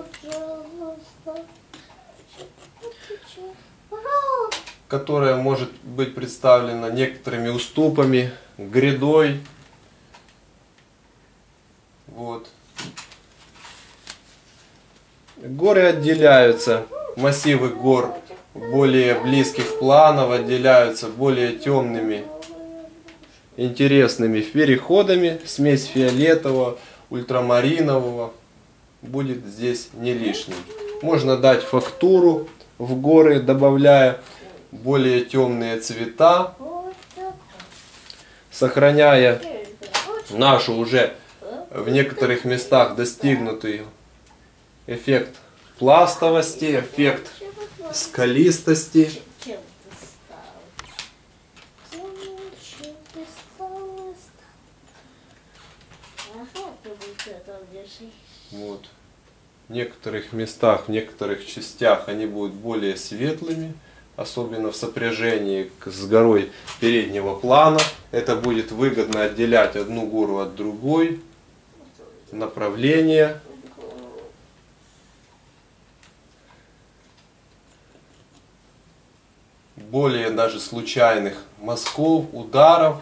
которая может быть представлена некоторыми уступами, грядой. Вот. Горы отделяются, массивы гор более близких планов отделяются более темными, интересными переходами. Смесь фиолетового, ультрамаринового будет здесь не лишним. Можно дать фактуру в горы, добавляя более темные цвета, сохраняя нашу уже в некоторых местах достигнутый эффект пластовости, эффект скалистости. Чем ты стал? Чем ты стал? Ага, ты вот это держи. Вот. В некоторых местах, в некоторых частях они будут более светлыми, особенно в сопряжении с горой переднего плана. Это будет выгодно отделять одну гору от другой, направление. Более даже случайных мазков, ударов.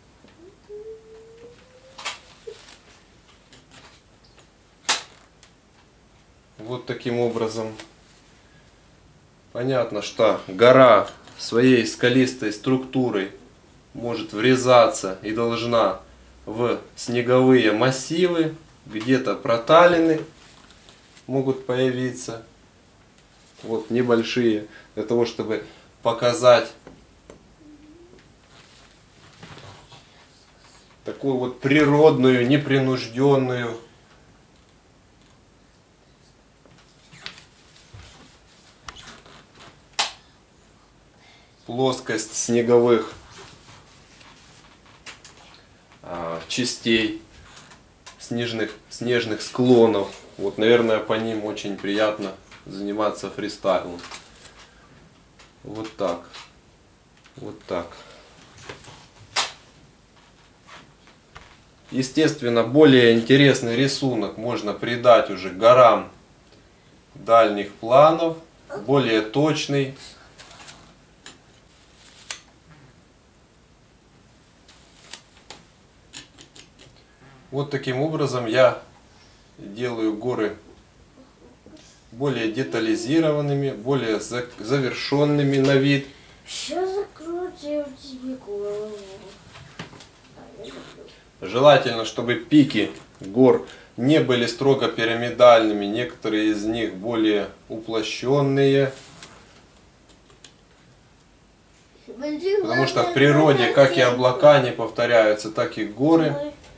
Вот таким образом. Понятно, что гора своей скалистой структурой может врезаться и должна в снеговые массивы, где-то проталины могут появиться. Вот небольшие, для того, чтобы показать такую вот природную, непринужденную плоскость снеговых а, частей, снежных, снежных склонов. Вот, наверное, по ним очень приятно заниматься фристайлом. Вот так. Вот так. Естественно, более интересный рисунок можно придать уже горам дальних планов, более точный. Вот таким образом я делаю горы более детализированными, более завершенными на вид. Сейчас закрутим тебе голову. Желательно, чтобы пики гор не были строго пирамидальными, некоторые из них более уплощенные. Потому что в природе как и облака не повторяются, так и горы.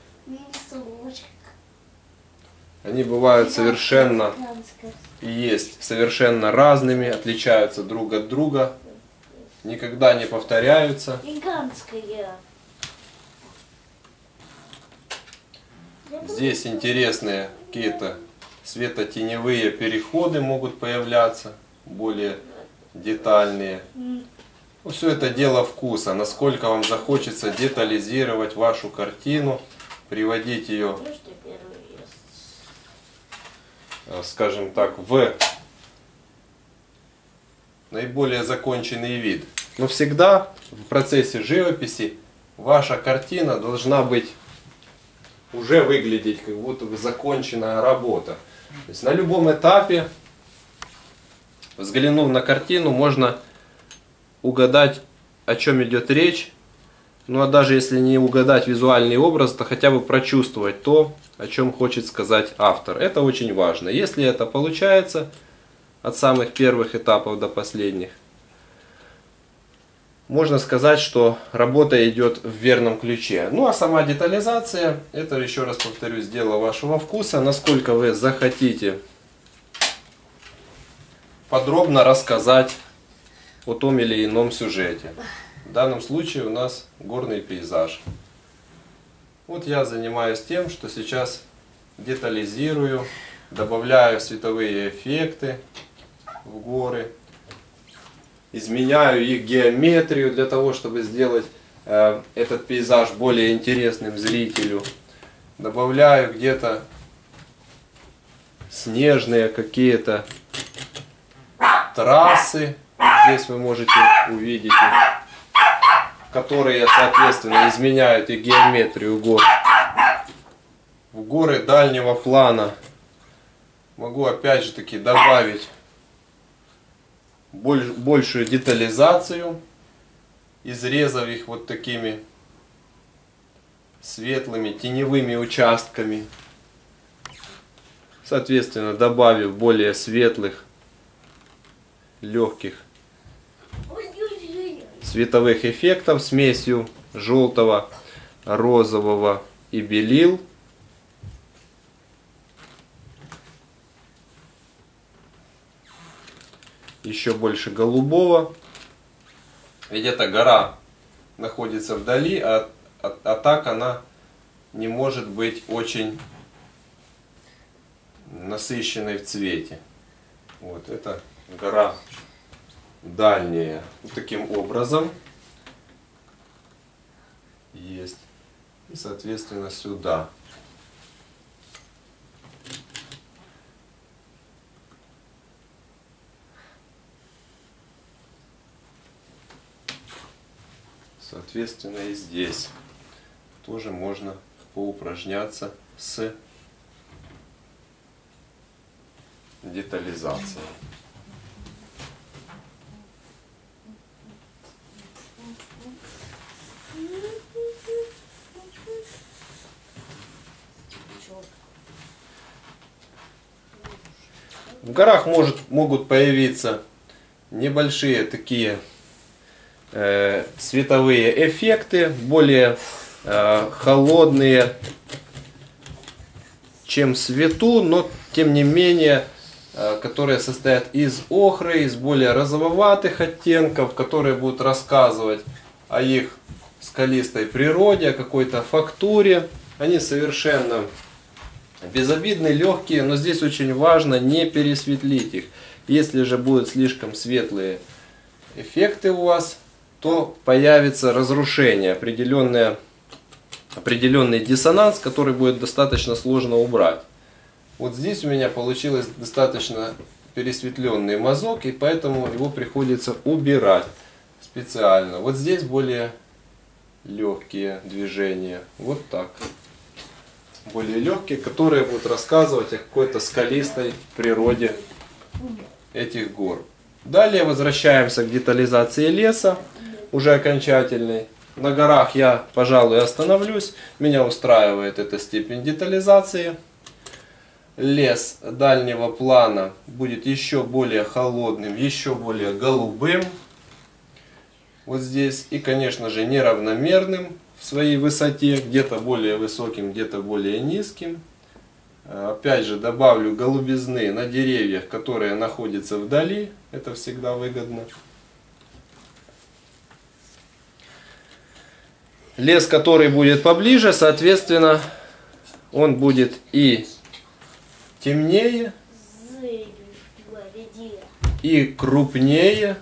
Они бывают совершенно и есть совершенно разными, отличаются друг от друга, никогда не повторяются. Гигантская. Здесь интересные какие-то светотеневые переходы могут появляться, более детальные. Ну, все это дело вкуса, насколько вам захочется детализировать вашу картину, приводить ее, скажем так, в наиболее законченный вид. Но всегда в процессе живописи ваша картина должна быть, уже выглядеть, как будто бы законченная работа. То есть на любом этапе, взглянув на картину, можно угадать, о чем идет речь. Ну а даже если не угадать визуальный образ, то хотя бы прочувствовать то, о чем хочет сказать автор. Это очень важно. Если это получается от самых первых этапов до последних, можно сказать, что работа идет в верном ключе. Ну а сама детализация, это, еще раз повторюсь, дело вашего вкуса. Насколько вы захотите подробно рассказать о том или ином сюжете. В данном случае у нас горный пейзаж. Вот я занимаюсь тем, что сейчас детализирую, добавляю световые эффекты в горы, изменяю их геометрию для того, чтобы сделать э, этот пейзаж более интересным зрителю. Добавляю где-то снежные какие-то трассы. Здесь вы можете увидеть их, которые, соответственно, изменяют и геометрию гор. В горы дальнего плана могу опять же таки добавить большую детализацию, изрезав их вот такими светлыми теневыми участками. Соответственно, добавив более светлых, легких световых эффектов смесью желтого, розового и белил. Еще больше голубого. Ведь эта гора находится вдали, а, а, а так она не может быть очень насыщенной в цвете. Вот это гора дальняя. Вот таким образом есть. И соответственно сюда. Соответственно и здесь тоже можно поупражняться с детализацией. В горах может, могут появиться небольшие такие э, световые эффекты, более э, холодные, чем в свету, но тем не менее, э, которые состоят из охры, из более розоватых оттенков, которые будут рассказывать о их скалистой природе, о какой-то фактуре. Они совершенно безобидные, легкие, но здесь очень важно не пересветлить их. Если же будут слишком светлые эффекты у вас, то появится разрушение, определенное, определенный диссонанс, который будет достаточно сложно убрать. Вот здесь у меня получилось достаточно пересветленный мазок, и поэтому его приходится убирать специально. Вот здесь более легкие движения. Вот так. Более легкие, которые будут рассказывать о какой-то скалистой природе этих гор. Далее возвращаемся к детализации леса, уже окончательной. На горах я, пожалуй, остановлюсь. Меня устраивает эта степень детализации. Лес дальнего плана будет еще более холодным, еще более голубым. Вот здесь. И, конечно же, неравномерным в своей высоте, где-то более высоким, где-то более низким. Опять же добавлю голубизны на деревьях, которые находятся вдали. Это всегда выгодно. Лес, который будет поближе, соответственно, он будет и темнее, и крупнее,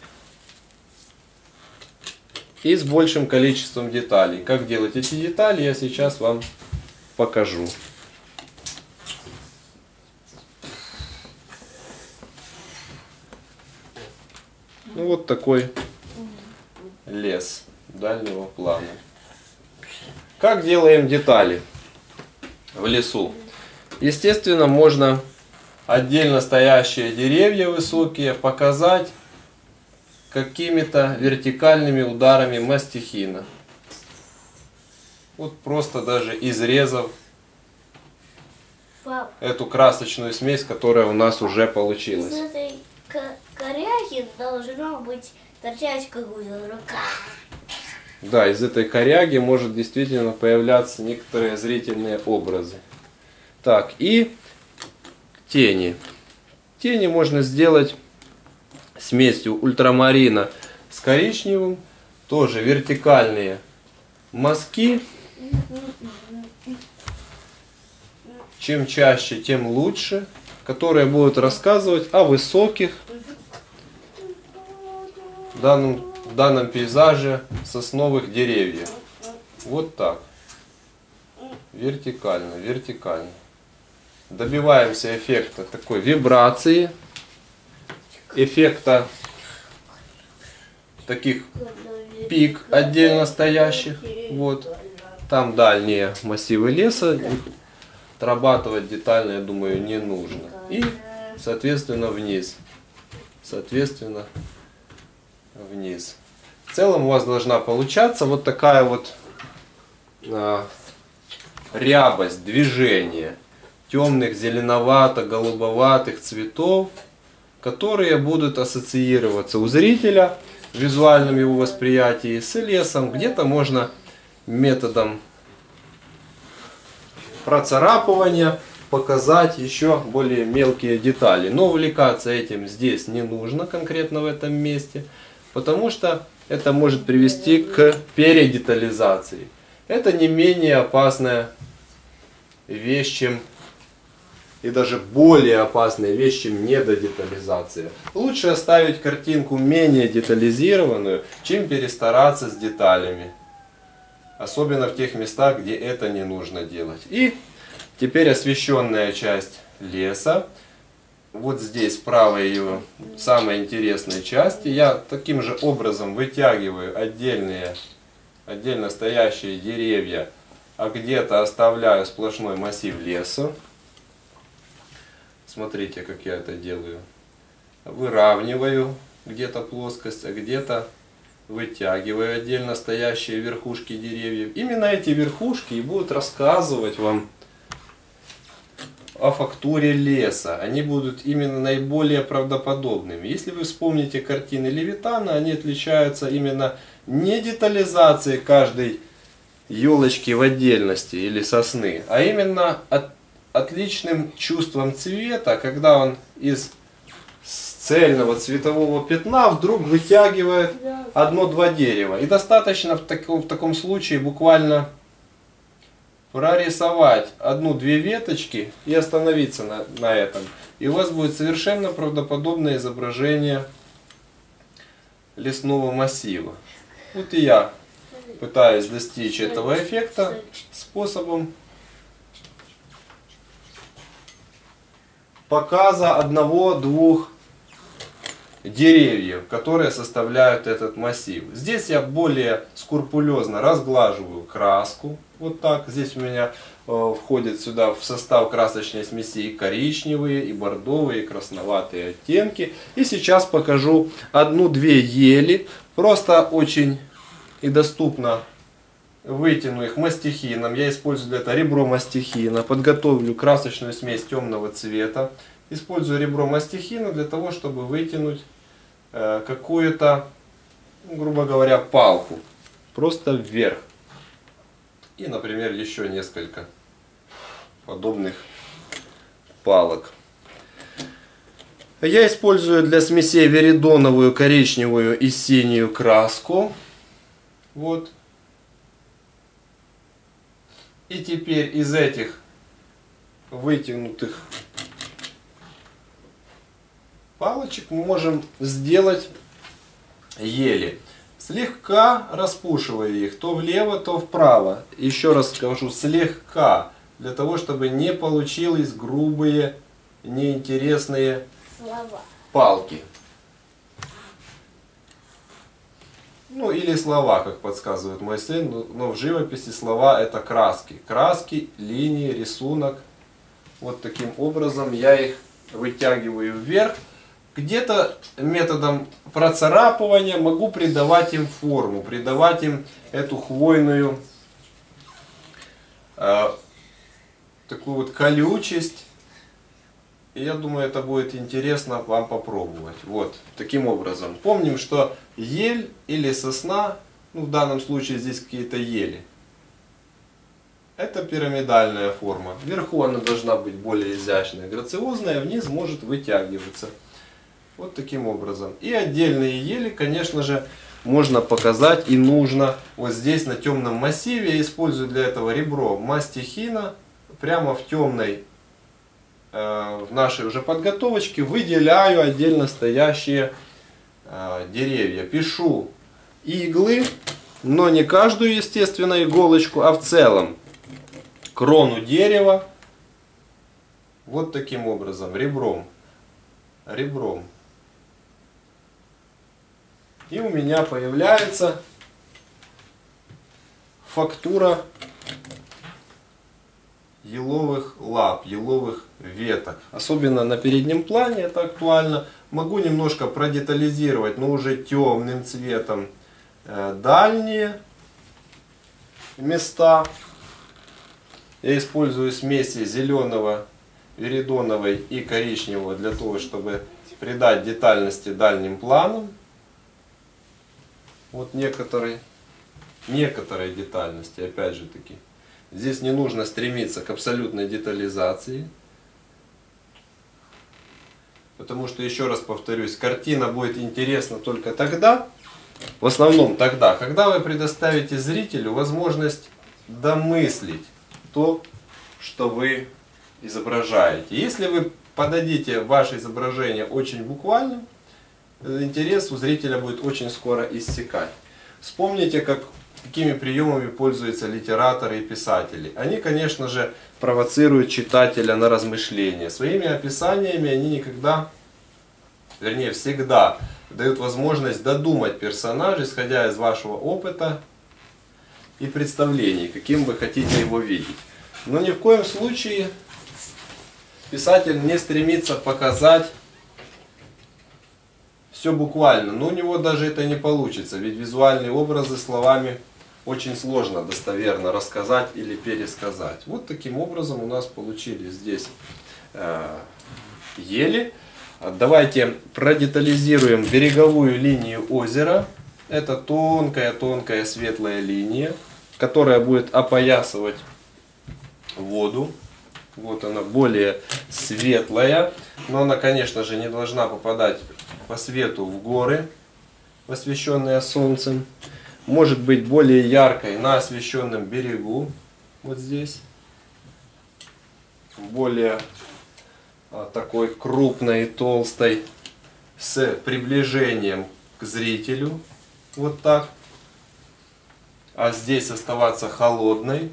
и с большим количеством деталей. Как делать эти детали, я сейчас вам покажу. Ну вот такой лес дальнего плана. Как делаем детали в лесу? Естественно, можно отдельно стоящие деревья высокие показать какими-то вертикальными ударами мастихина. Вот просто даже изрезав Пап, эту красочную смесь, которая у нас уже из получилась. этой ко- коряги должно быть торчать какая-то рука. Да, из этой коряги может действительно появляться некоторые зрительные образы. Так, и тени. Тени можно сделать смесью ультрамарина с коричневым. Тоже вертикальные мазки. Чем чаще, тем лучше. Которые будут рассказывать о высоких, в данном, в данном пейзаже, сосновых деревьев. Вот так. Вертикально, вертикально. Добиваемся эффекта такой вибрации. Эффекта таких пик отдельно стоящих. Вот. Там дальние массивы леса. Их отрабатывать детально, я думаю, не нужно. И, соответственно, вниз. Соответственно, вниз. В целом у вас должна получаться вот такая вот а, рябость, движение темных зеленовато-голубоватых цветов, которые будут ассоциироваться у зрителя в визуальном его восприятии с лесом. Где-то можно методом процарапывания показать еще более мелкие детали. Но увлекаться этим здесь не нужно, конкретно в этом месте, потому что это может привести к передетализации. Это не менее опасная вещь, чем и даже более опасная вещь, чем недодетализация. Лучше оставить картинку менее детализированную, чем перестараться с деталями. Особенно в тех местах, где это не нужно делать. И теперь освещенная часть леса. Вот здесь, в правой ее самой интересной части, я таким же образом вытягиваю отдельные, отдельно стоящие деревья, а где-то оставляю сплошной массив леса. Смотрите, как я это делаю. Выравниваю где-то плоскость, а где-то вытягиваю отдельно стоящие верхушки деревьев. Именно эти верхушки и будут рассказывать вам о фактуре леса. Они будут именно наиболее правдоподобными. Если вы вспомните картины Левитана, они отличаются именно не детализацией каждой елочки в отдельности или сосны, а именно от, отличным чувством цвета, когда он из цельного цветового пятна вдруг вытягивает одно-два дерева. И достаточно в таком, в таком случае буквально прорисовать одну-две веточки и остановиться на, на этом. И у вас будет совершенно правдоподобное изображение лесного массива. Вот и я пытаюсь достичь этого эффекта способом показа одного-двух деревьев, которые составляют этот массив. Здесь я более скрупулезно разглаживаю краску. Вот так. Здесь у меня э, входит сюда в состав красочной смеси и коричневые, и бордовые, и красноватые оттенки. И сейчас покажу одну-две ели. Просто очень и доступно вытяну их мастихином. Я использую для этого ребро мастихина. Подготовлю красочную смесь темного цвета. Использую ребро мастихина для того, чтобы вытянуть э, какую-то, ну, грубо говоря, палку. Просто вверх. И, например, еще несколько подобных палок. Я использую для смесей веридоновую, коричневую и синюю краску. Вот. И теперь из этих вытянутых палочек мы можем сделать ели. Слегка распушивая их то влево, то вправо. Еще раз скажу, слегка. Для того, чтобы не получились грубые, неинтересные Слова. палки. Ну или слова, как подсказывает мой сын, но в живописи слова это краски. Краски, линии, рисунок. Вот таким образом я их вытягиваю вверх. Где-то методом процарапывания могу придавать им форму, придавать им эту хвойную э, такую вот колючесть. И я думаю, это будет интересно вам попробовать. Вот, таким образом. Помним, что ель или сосна, ну в данном случае здесь какие-то ели, это пирамидальная форма. Вверху она должна быть более изящная, грациозная, вниз может вытягиваться. Вот таким образом. И отдельные ели, конечно же, можно показать и нужно. Вот здесь на темном массиве я использую для этого ребро мастихина. Прямо в темной, э, в нашей уже подготовочке выделяю отдельно стоящие э, деревья. Пишу иглы, но не каждую, естественно, иголочку, а в целом крону дерева. Вот таким образом, ребром. Ребром. И у меня появляется фактура еловых лап, еловых веток. Особенно на переднем плане это актуально. Могу немножко продетализировать, но уже темным цветом э, дальние места. Я использую смеси зеленого, виридоновой и коричневого для того, чтобы придать детальности дальним планам. Вот некоторые, некоторые детальности, опять же таки. Здесь не нужно стремиться к абсолютной детализации. Потому что, еще раз повторюсь, картина будет интересна только тогда, в основном тогда, когда вы предоставите зрителю возможность домыслить то, что вы изображаете. Если вы подадите ваше изображение очень буквально, интерес у зрителя будет очень скоро иссякать. Вспомните, как, какими приемами пользуются литераторы и писатели. Они, конечно же, провоцируют читателя на размышления. Своими описаниями они никогда, вернее всегда, дают возможность додумать персонажа, исходя из вашего опыта и представлений, каким вы хотите его видеть. Но ни в коем случае писатель не стремится показать все буквально, но у него даже это не получится, ведь визуальные образы словами очень сложно достоверно рассказать или пересказать. Вот таким образом у нас получились здесь э, ели. Давайте продетализируем береговую линию озера. Это тонкая-тонкая светлая линия, которая будет опоясывать воду. Вот она более светлая, но она, конечно же, не должна попадать по свету в горы, освещенные солнцем. Может быть более яркой на освещенном берегу, вот здесь. Более а, такой крупной и толстой, с приближением к зрителю, вот так. А здесь оставаться холодной.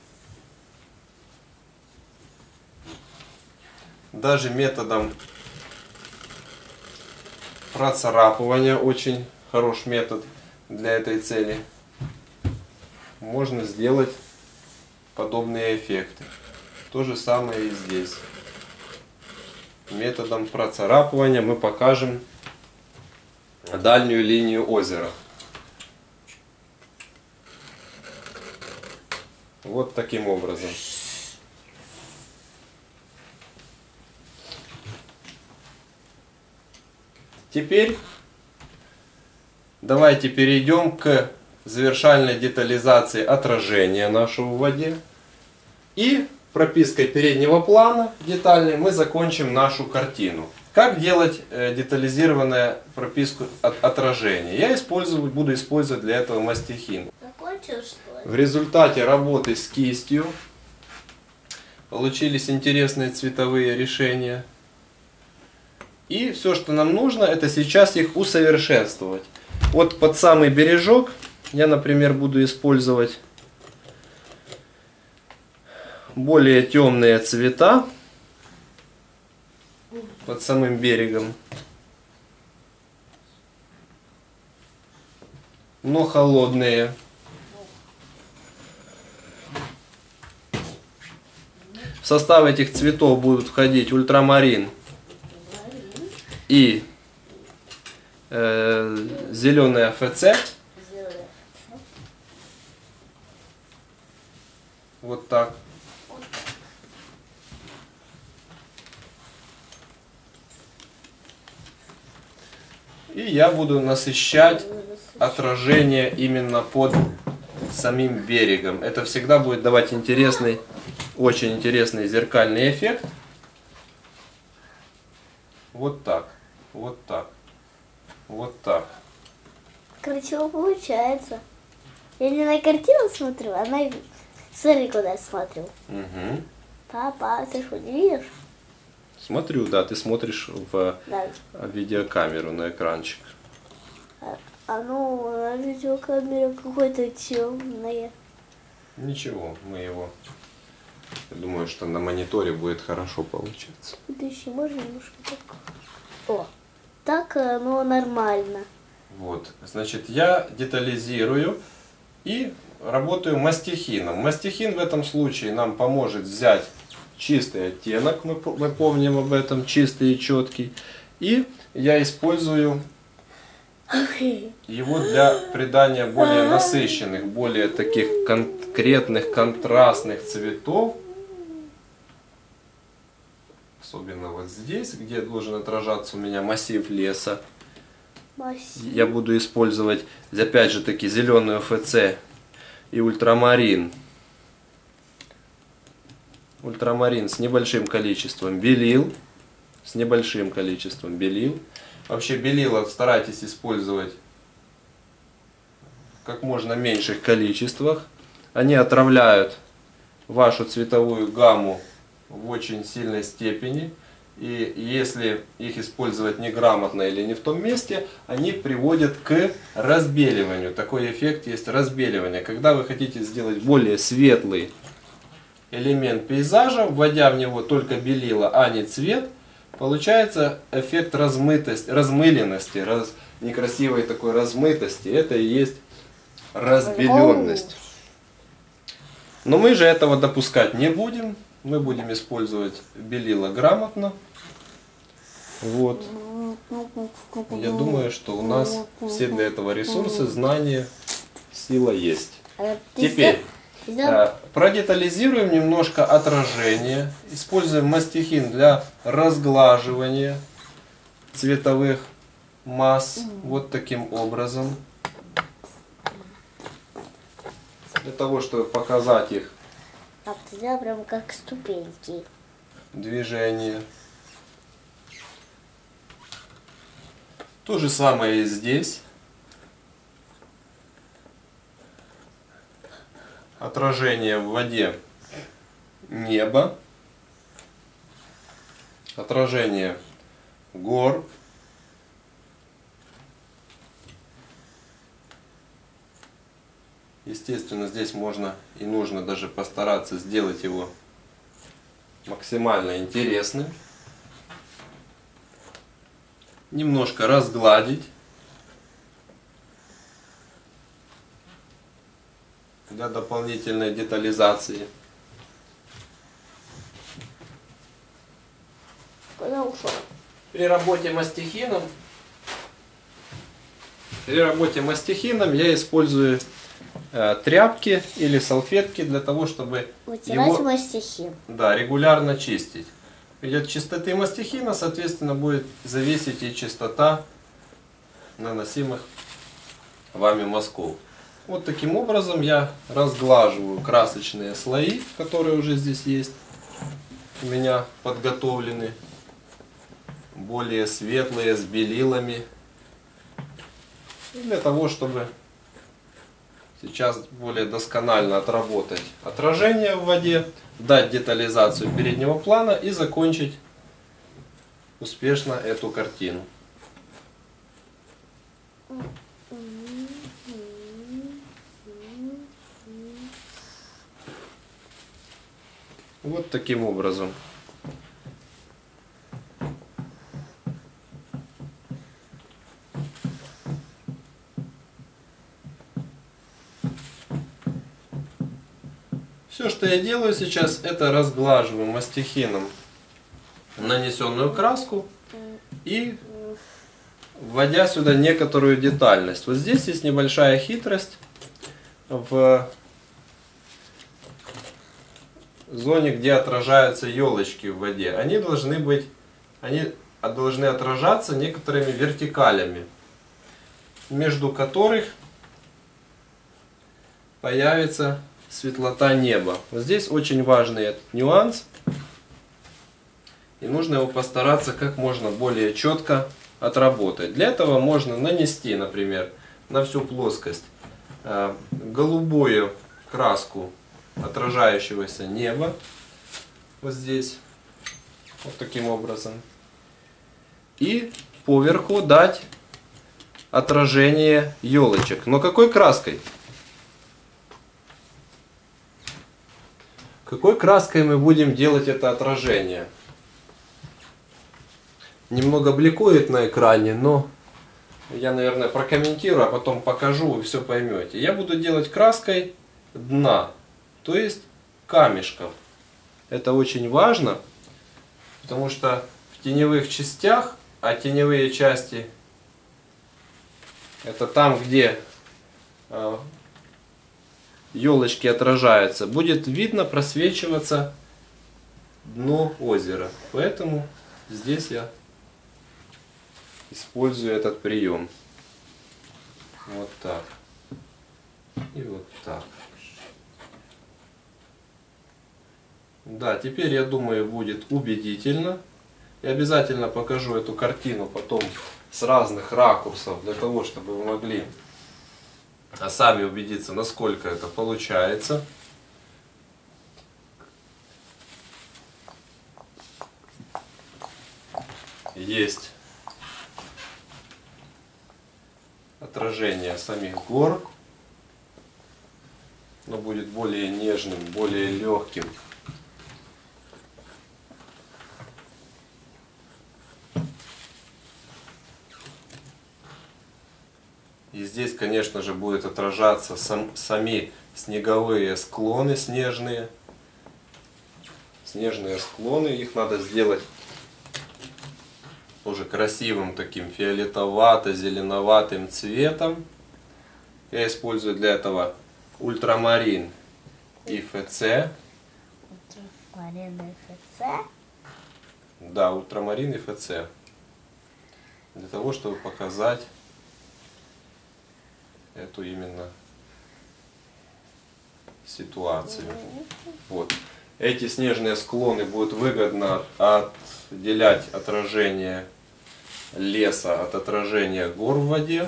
Даже методом процарапывания, очень хороший метод для этой цели, можно сделать подобные эффекты. То же самое и здесь. Методом процарапывания мы покажем дальнюю линию озера. Вот таким образом. Теперь давайте перейдем к завершальной детализации отражения нашего в воде. И пропиской переднего плана детальной мы закончим нашу картину. Как делать э, детализированную прописку от отражения? Я использую, буду использовать для этого мастихин. Закончил, что ли? В результате работы с кистью получились интересные цветовые решения. И все, что нам нужно, это сейчас их усовершенствовать. Вот под самый бережок я, например, буду использовать более темные цвета под самым берегом. но холодные. В состав этих цветов будут входить ультрамарин и э, зеленый АФЦ. Вот так. И я буду насыщать отражение именно под самим берегом. Это всегда будет давать интересный, очень интересный зеркальный эффект. Вот так, вот так, вот так. Красиво получается. Я не на картину смотрю, а на... Смотри, куда я смотрю. Угу. Папа, ты что, не видишь? Смотрю, да, ты смотришь в Да. видеокамеру на экранчик. А, а ну, на видеокамере какой-то темная. Ничего, мы его... Я думаю, что на мониторе будет хорошо получаться. Подожди, можно немножко так? О, так, ну, нормально. Вот, значит, я детализирую и работаю мастихином. Мастихин в этом случае нам поможет взять чистый оттенок, мы, мы помним об этом, чистый и четкий. И я использую его для придания более насыщенных, более таких конкретных, контрастных цветов. Особенно вот здесь, где должен отражаться у меня массив леса. Массив. Я буду использовать, опять же таки, зеленую АФЦ и ультрамарин. Ультрамарин с небольшим количеством белил. С небольшим количеством белил. Вообще белила старайтесь использовать в как можно меньших количествах. Они отравляют вашу цветовую гамму в очень сильной степени. И если их использовать неграмотно или не в том месте, они приводят к разбеливанию. Такой эффект есть разбеливание. Когда вы хотите сделать более светлый элемент пейзажа, вводя в него только белила, а не цвет, получается эффект размытости, размыленности, раз, некрасивой такой размытости. Это и есть разбеленность. Но мы же этого допускать не будем. Мы будем использовать белила грамотно. Вот. Я думаю, что у нас все для этого ресурсы, знания, сила есть. Теперь э, продетализируем немножко отражение. Используем мастихин для разглаживания цветовых масс. Вот таким образом. Для того, чтобы показать их А ты сделал прям как ступеньки. движение. То же самое и здесь. Отражение в воде неба. Отражение гор. Естественно, здесь можно и нужно даже постараться сделать его максимально интересным. Немножко разгладить. Для дополнительной детализации. Куда ушел? При работе мастихином, при работе мастихином я использую э, тряпки или салфетки для того, чтобы Вытирать его мастихин. да, регулярно чистить. Ведь от чистоты мастихина, соответственно, будет зависеть и чистота наносимых вами мазков. Вот таким образом я разглаживаю красочные слои, которые уже здесь есть, у меня подготовлены, более светлые, с белилами. И для того, чтобы сейчас более досконально отработать отражение в воде, дать детализацию переднего плана и закончить успешно эту картину. Вот таким образом. Все, что я делаю сейчас, это разглаживаю мастихином нанесенную краску и вводя сюда некоторую детальность. Вот здесь есть небольшая хитрость в зоне, где отражаются елочки в воде. Они должны быть, они должны отражаться некоторыми вертикалями, между которых появится светлота неба. Вот здесь очень важный этот нюанс. И нужно его постараться как можно более четко отработать. Для этого можно нанести, например, на всю плоскость э, голубую краску отражающегося неба. Вот здесь. Вот таким образом. И поверху дать отражение елочек. Но какой краской? Какой краской мы будем делать это отражение? Немного бликует на экране, но я, наверное, прокомментирую, а потом покажу, вы все поймете. Я буду делать краской дна, то есть камешков. Это очень важно, потому что в теневых частях, а теневые части это там, где э, елочки отражаются, будет видно просвечиваться дно озера. Поэтому здесь я использую этот прием. Вот так. И вот так. Да, теперь, я думаю, будет убедительно. И обязательно покажу эту картину потом с разных ракурсов, для того, чтобы вы могли а сами убедиться, насколько это получается. Есть отражение самих гор, но будет более нежным, более легким. И здесь, конечно же, будет отражаться сам, сами снеговые склоны снежные. Снежные склоны, их надо сделать тоже красивым таким фиолетовато-зеленоватым цветом. Я использую для этого ультрамарин и эф це. Ультрамарин и эф це? Да, ультрамарин и эф це. Для того, чтобы показать эту именно ситуацию. Вот. Эти снежные склоны будут выгодно отделять отражение леса от отражения гор в воде.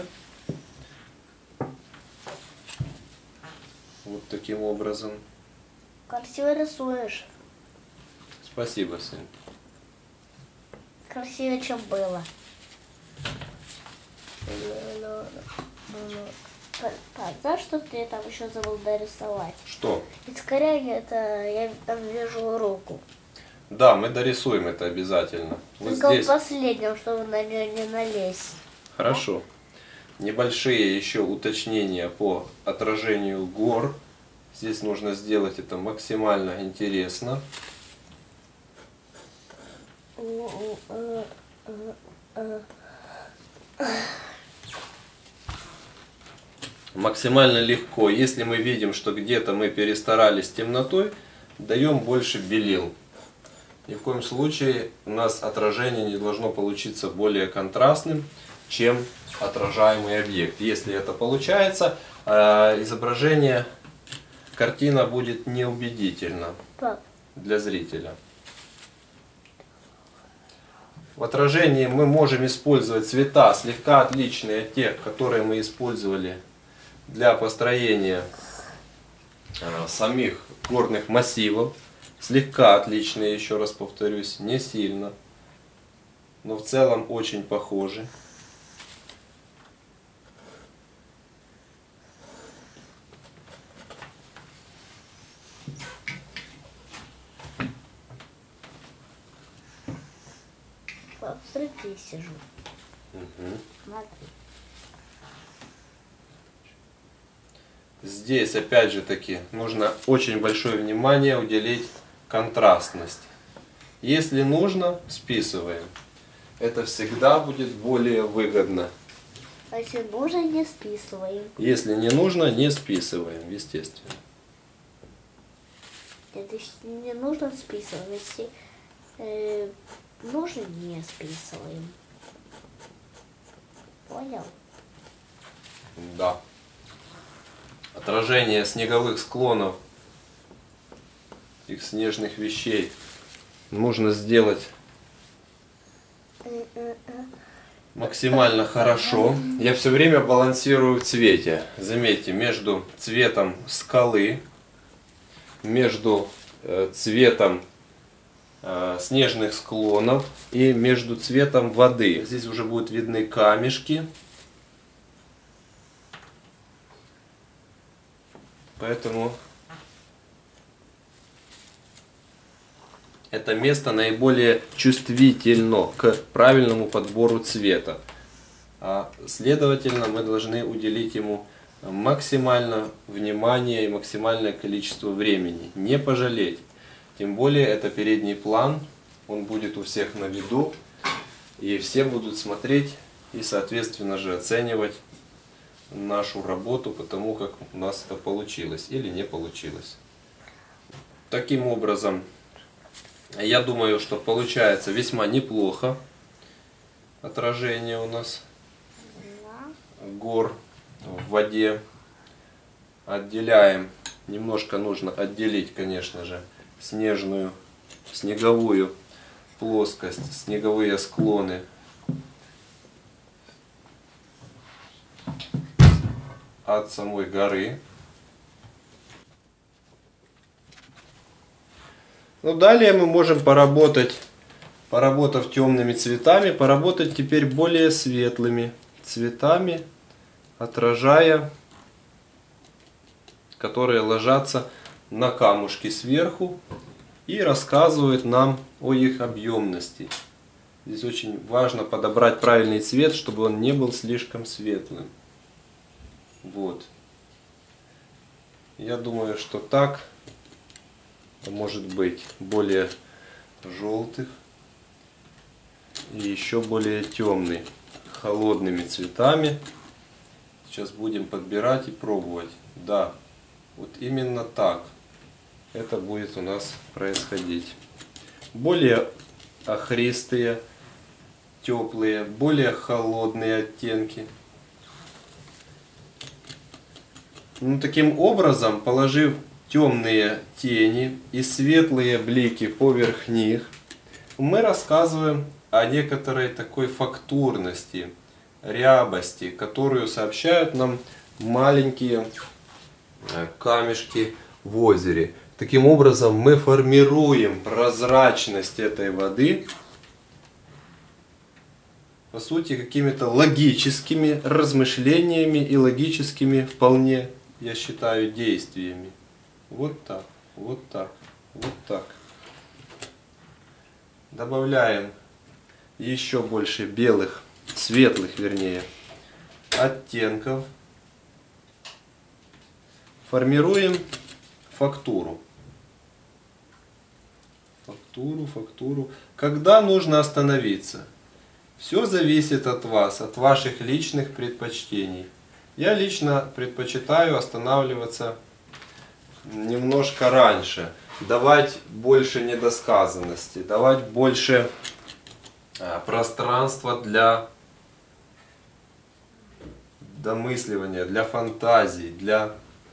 Вот таким образом. Красиво рисуешь. Спасибо, сын. Красивее, чем было. Пап, знаешь, что ты там еще забыл дорисовать? Что? Ведь скорее это я там вижу руку. Да, мы дорисуем это обязательно. Вот Только здесь. в последнем, чтобы на нее не налезть. Хорошо. Небольшие еще уточнения по отражению гор. Здесь нужно сделать это максимально интересно. Максимально легко. Если мы видим, что где-то мы перестарались с темнотой, даем больше белил. Ни в коем случае у нас отражение не должно получиться более контрастным, чем отражаемый объект. Если это получается, изображение, картина будет неубедительна для зрителя. В отражении мы можем использовать цвета, слегка отличные от тех, которые мы использовали для построения э, самих горных массивов. Слегка отличные, еще раз повторюсь, не сильно, но в целом очень похожи. Пап, смотри, сижу. Угу. Смотри. Здесь опять же таки нужно очень большое внимание уделить контрастности. Если нужно, списываем. Это всегда будет более выгодно. А если нужно, не списываем. Если не нужно, не списываем, естественно. Это если не нужно списывать. Если э, нужно, не списываем. Понял? Да. Отражение снеговых склонов, их снежных вещей нужно сделать максимально хорошо. Я все время балансирую в цвете. Заметьте, между цветом скалы, между э, цветом э, снежных склонов и между цветом воды. Здесь уже будут видны камешки. Поэтому это место наиболее чувствительно к правильному подбору цвета. А следовательно, мы должны уделить ему максимально внимания и максимальное количество времени. Не пожалеть. Тем более это передний план. Он будет у всех на виду. И все будут смотреть и соответственно же оценивать нашу работу по тому, как у нас это получилось или не получилось. Таким образом, я думаю, что получается весьма неплохо отражение у нас гор в воде. Отделяем, немножко нужно отделить, конечно же, снежную, снеговую плоскость, снеговые склоны от самой горы. Ну, далее мы можем поработать, поработав темными цветами, поработать теперь более светлыми цветами, отражая, которые ложатся на камушки сверху и рассказывают нам о их объемности. Здесь очень важно подобрать правильный цвет, чтобы он не был слишком светлым. Вот. Я думаю, что так может быть более желтых и еще более темный, холодными цветами. Сейчас будем подбирать и пробовать. Да, вот именно так это будет у нас происходить. Более охристые, теплые, более холодные оттенки. Ну, таким образом, положив темные тени и светлые блики поверх них, мы рассказываем о некоторой такой фактурности, рябости, которую сообщают нам маленькие камешки в озере. Таким образом, мы формируем прозрачность этой воды, по сути, какими-то логическими размышлениями и логическими, вполне, я считаю, действиями. Вот так, вот так, вот так. Добавляем еще больше белых, светлых, вернее, оттенков. Формируем фактуру. Фактуру, фактуру. Когда нужно остановиться? Все зависит от вас, от ваших личных предпочтений. Я лично предпочитаю останавливаться немножко раньше, давать больше недосказанности, давать больше пространства для домысливания, для фантазии, для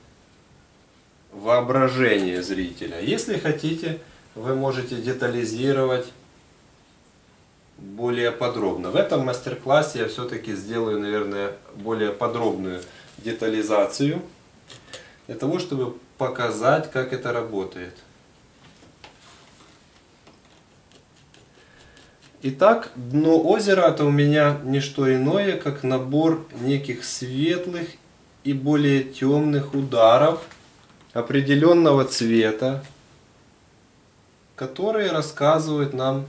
воображения зрителя. Если хотите, вы можете детализировать более подробно. В этом мастер-классе я все-таки сделаю, наверное, более подробную детализацию, для того, чтобы показать, как это работает. Итак, дно озера — это у меня не что иное, как набор неких светлых и более темных ударов определенного цвета, которые рассказывают нам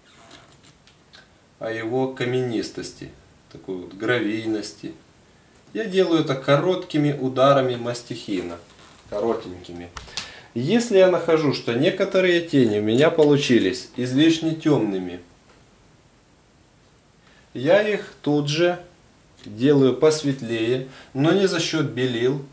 о его каменистости, такой вот гравийности Я делаю это короткими ударами мастихина, коротенькими. Если я нахожу, что некоторые тени у меня получились излишне темными, я их тут же делаю посветлее, но не за счет белил,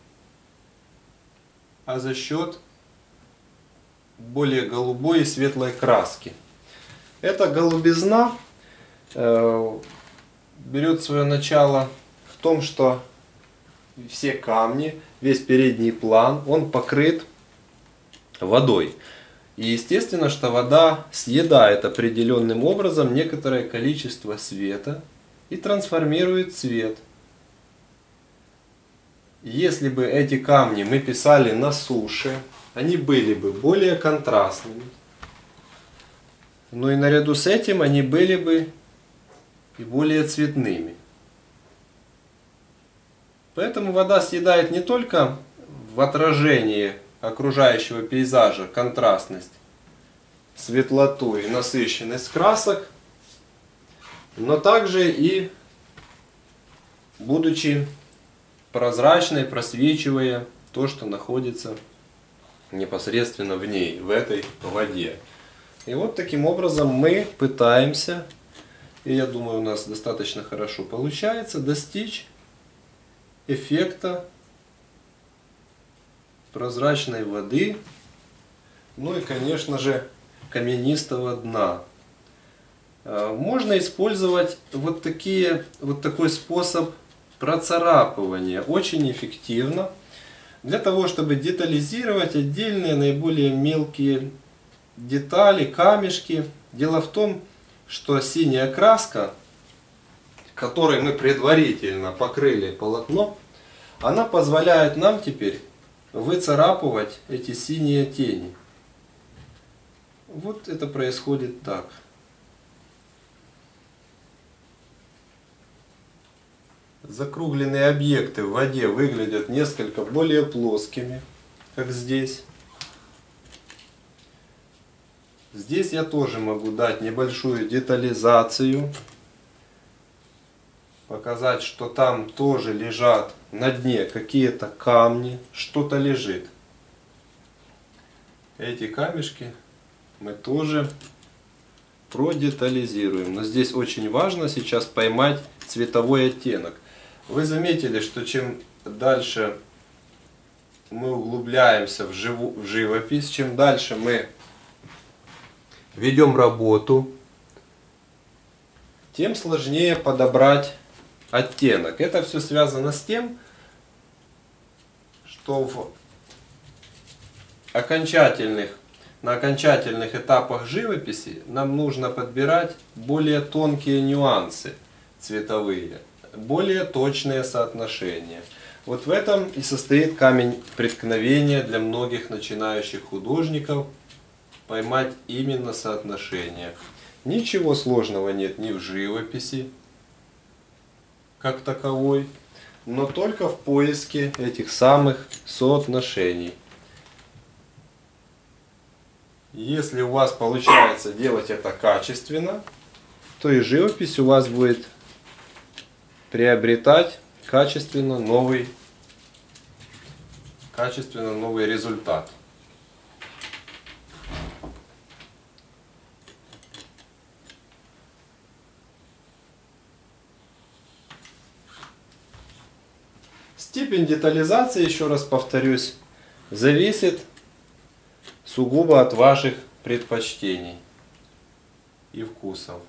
а за счет более голубой и светлой краски. Эта голубизна э, берет свое начало в том, что все камни, весь передний план, он покрыт водой. И естественно, что вода съедает определенным образом некоторое количество света и трансформирует цвет. Если бы эти камни мы писали на суше, они были бы более контрастными. Но и наряду с этим они были бы и более цветными. Поэтому вода съедает не только в отражении окружающего пейзажа контрастность, светлоту и насыщенность красок, но также и будучи прозрачной, просвечивая то, что находится непосредственно в ней, в этой воде. И вот таким образом мы пытаемся, и я думаю, у нас достаточно хорошо получается, достичь эффекта прозрачной воды, ну и, конечно же, каменистого дна. Можно использовать вот, такие, вот такой способ процарапывания, очень эффективно, для того, чтобы детализировать отдельные наиболее мелкие детали, камешки. Дело в том, что синяя краска, которой мы предварительно покрыли полотно, она позволяет нам теперь выцарапывать эти синие тени. Вот это происходит так. Закругленные объекты в воде выглядят несколько более плоскими, как здесь. Здесь я тоже могу дать небольшую детализацию, показать, что там тоже лежат на дне какие-то камни, что-то лежит. Эти камешки мы тоже продетализируем. Но здесь очень важно сейчас поймать цветовой оттенок. Вы заметили, что чем дальше мы углубляемся в, живу, в живопись, чем дальше мы ведем работу, тем сложнее подобрать оттенок. Это все связано с тем, что в окончательных, на окончательных этапах живописи нам нужно подбирать более тонкие нюансы цветовые, более точные соотношения. Вот в этом и состоит камень преткновения для многих начинающих художников, поймать именно соотношение. Ничего сложного нет ни в живописи, как таковой, но только в поиске этих самых соотношений. Если у вас получается делать это качественно, то и живопись у вас будет приобретать качественно новый, качественно новый результат. Степень детализации, еще раз повторюсь, зависит сугубо от ваших предпочтений и вкусов.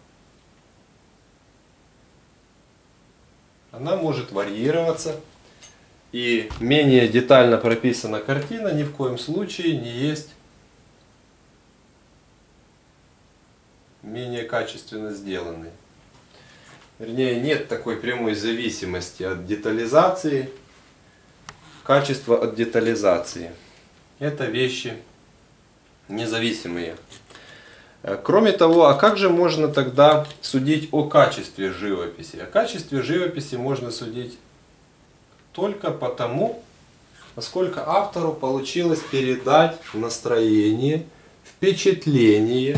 Она может варьироваться, и менее детально прописана картина ни в коем случае не есть менее качественно сделанной. Вернее, нет такой прямой зависимости от детализации, качества от детализации. Это вещи независимые. Кроме того, а как же можно тогда судить о качестве живописи? О качестве живописи можно судить только потому, насколько автору получилось передать настроение, впечатление,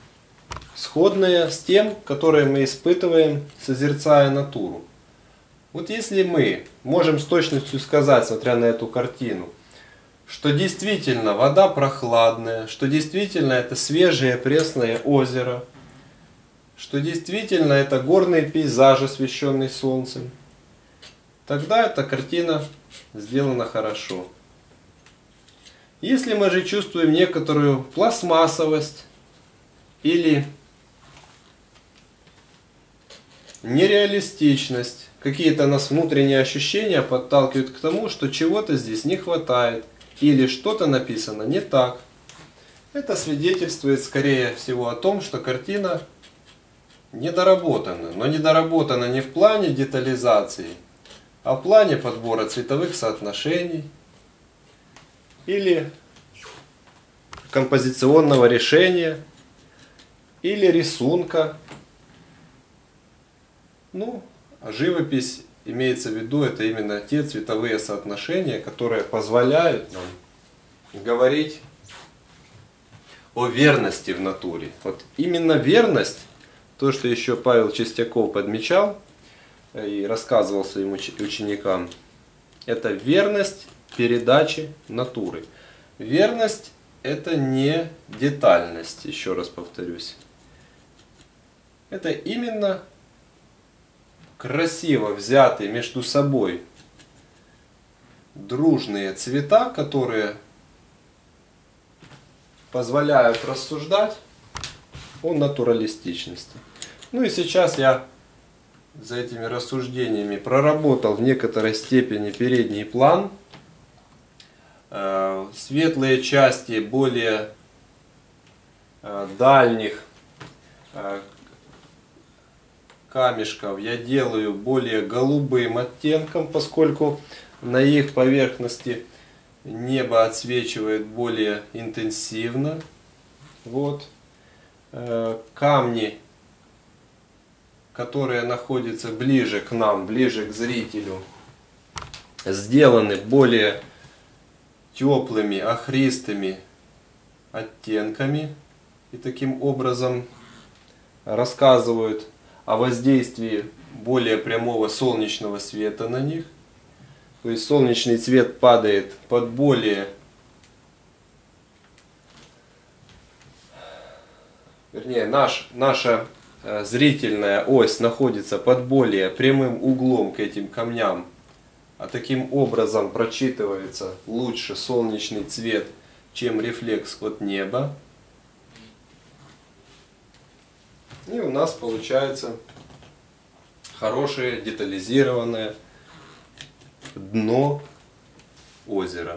сходное с тем, которое мы испытываем, созерцая натуру. Вот если мы можем с точностью сказать, смотря на эту картину, что действительно вода прохладная, что действительно это свежее пресное озеро, что действительно это горные пейзажи, освещенные солнцем, тогда эта картина сделана хорошо. Если мы же чувствуем некоторую пластмассовость или нереалистичность, какие-то нас внутренние ощущения подталкивают к тому, что чего-то здесь не хватает или что-то написано не так, это свидетельствует скорее всего о том, что картина недоработана. Но недоработана не в плане детализации, а в плане подбора цветовых соотношений или композиционного решения, или рисунка. Ну, а живопись, имеется в виду, это именно те цветовые соотношения, которые позволяют нам говорить о верности в натуре. Вот именно верность, то, что еще Павел Чистяков подмечал и рассказывал своим ученикам, это верность передачи натуры. Верность — это не детальность, еще раз повторюсь. Это именно красиво взятые между собой дружные цвета, которые позволяют рассуждать о натуралистичности. Ну и сейчас я за этими рассуждениями проработал в некоторой степени передний план. Светлые части более дальних камешков я делаю более голубым оттенком, поскольку на их поверхности небо отсвечивает более интенсивно. Вот. Камни, которые находятся ближе к нам, ближе к зрителю, сделаны более теплыми, охристыми оттенками и таким образом рассказывают о воздействии более прямого солнечного света на них. То есть солнечный свет падает под более, вернее, наш, наша э, зрительная ось находится под более прямым углом к этим камням, а таким образом прочитывается лучше солнечный цвет, чем рефлекс от неба. И у нас получается хорошее детализированное дно озера.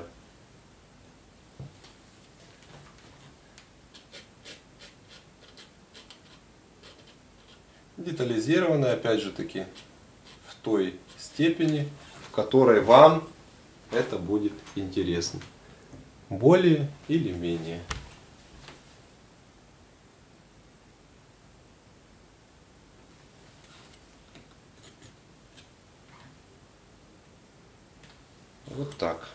Детализированное, опять же таки, в той степени, в которой вам это будет интересно. Более или менее. Вот так.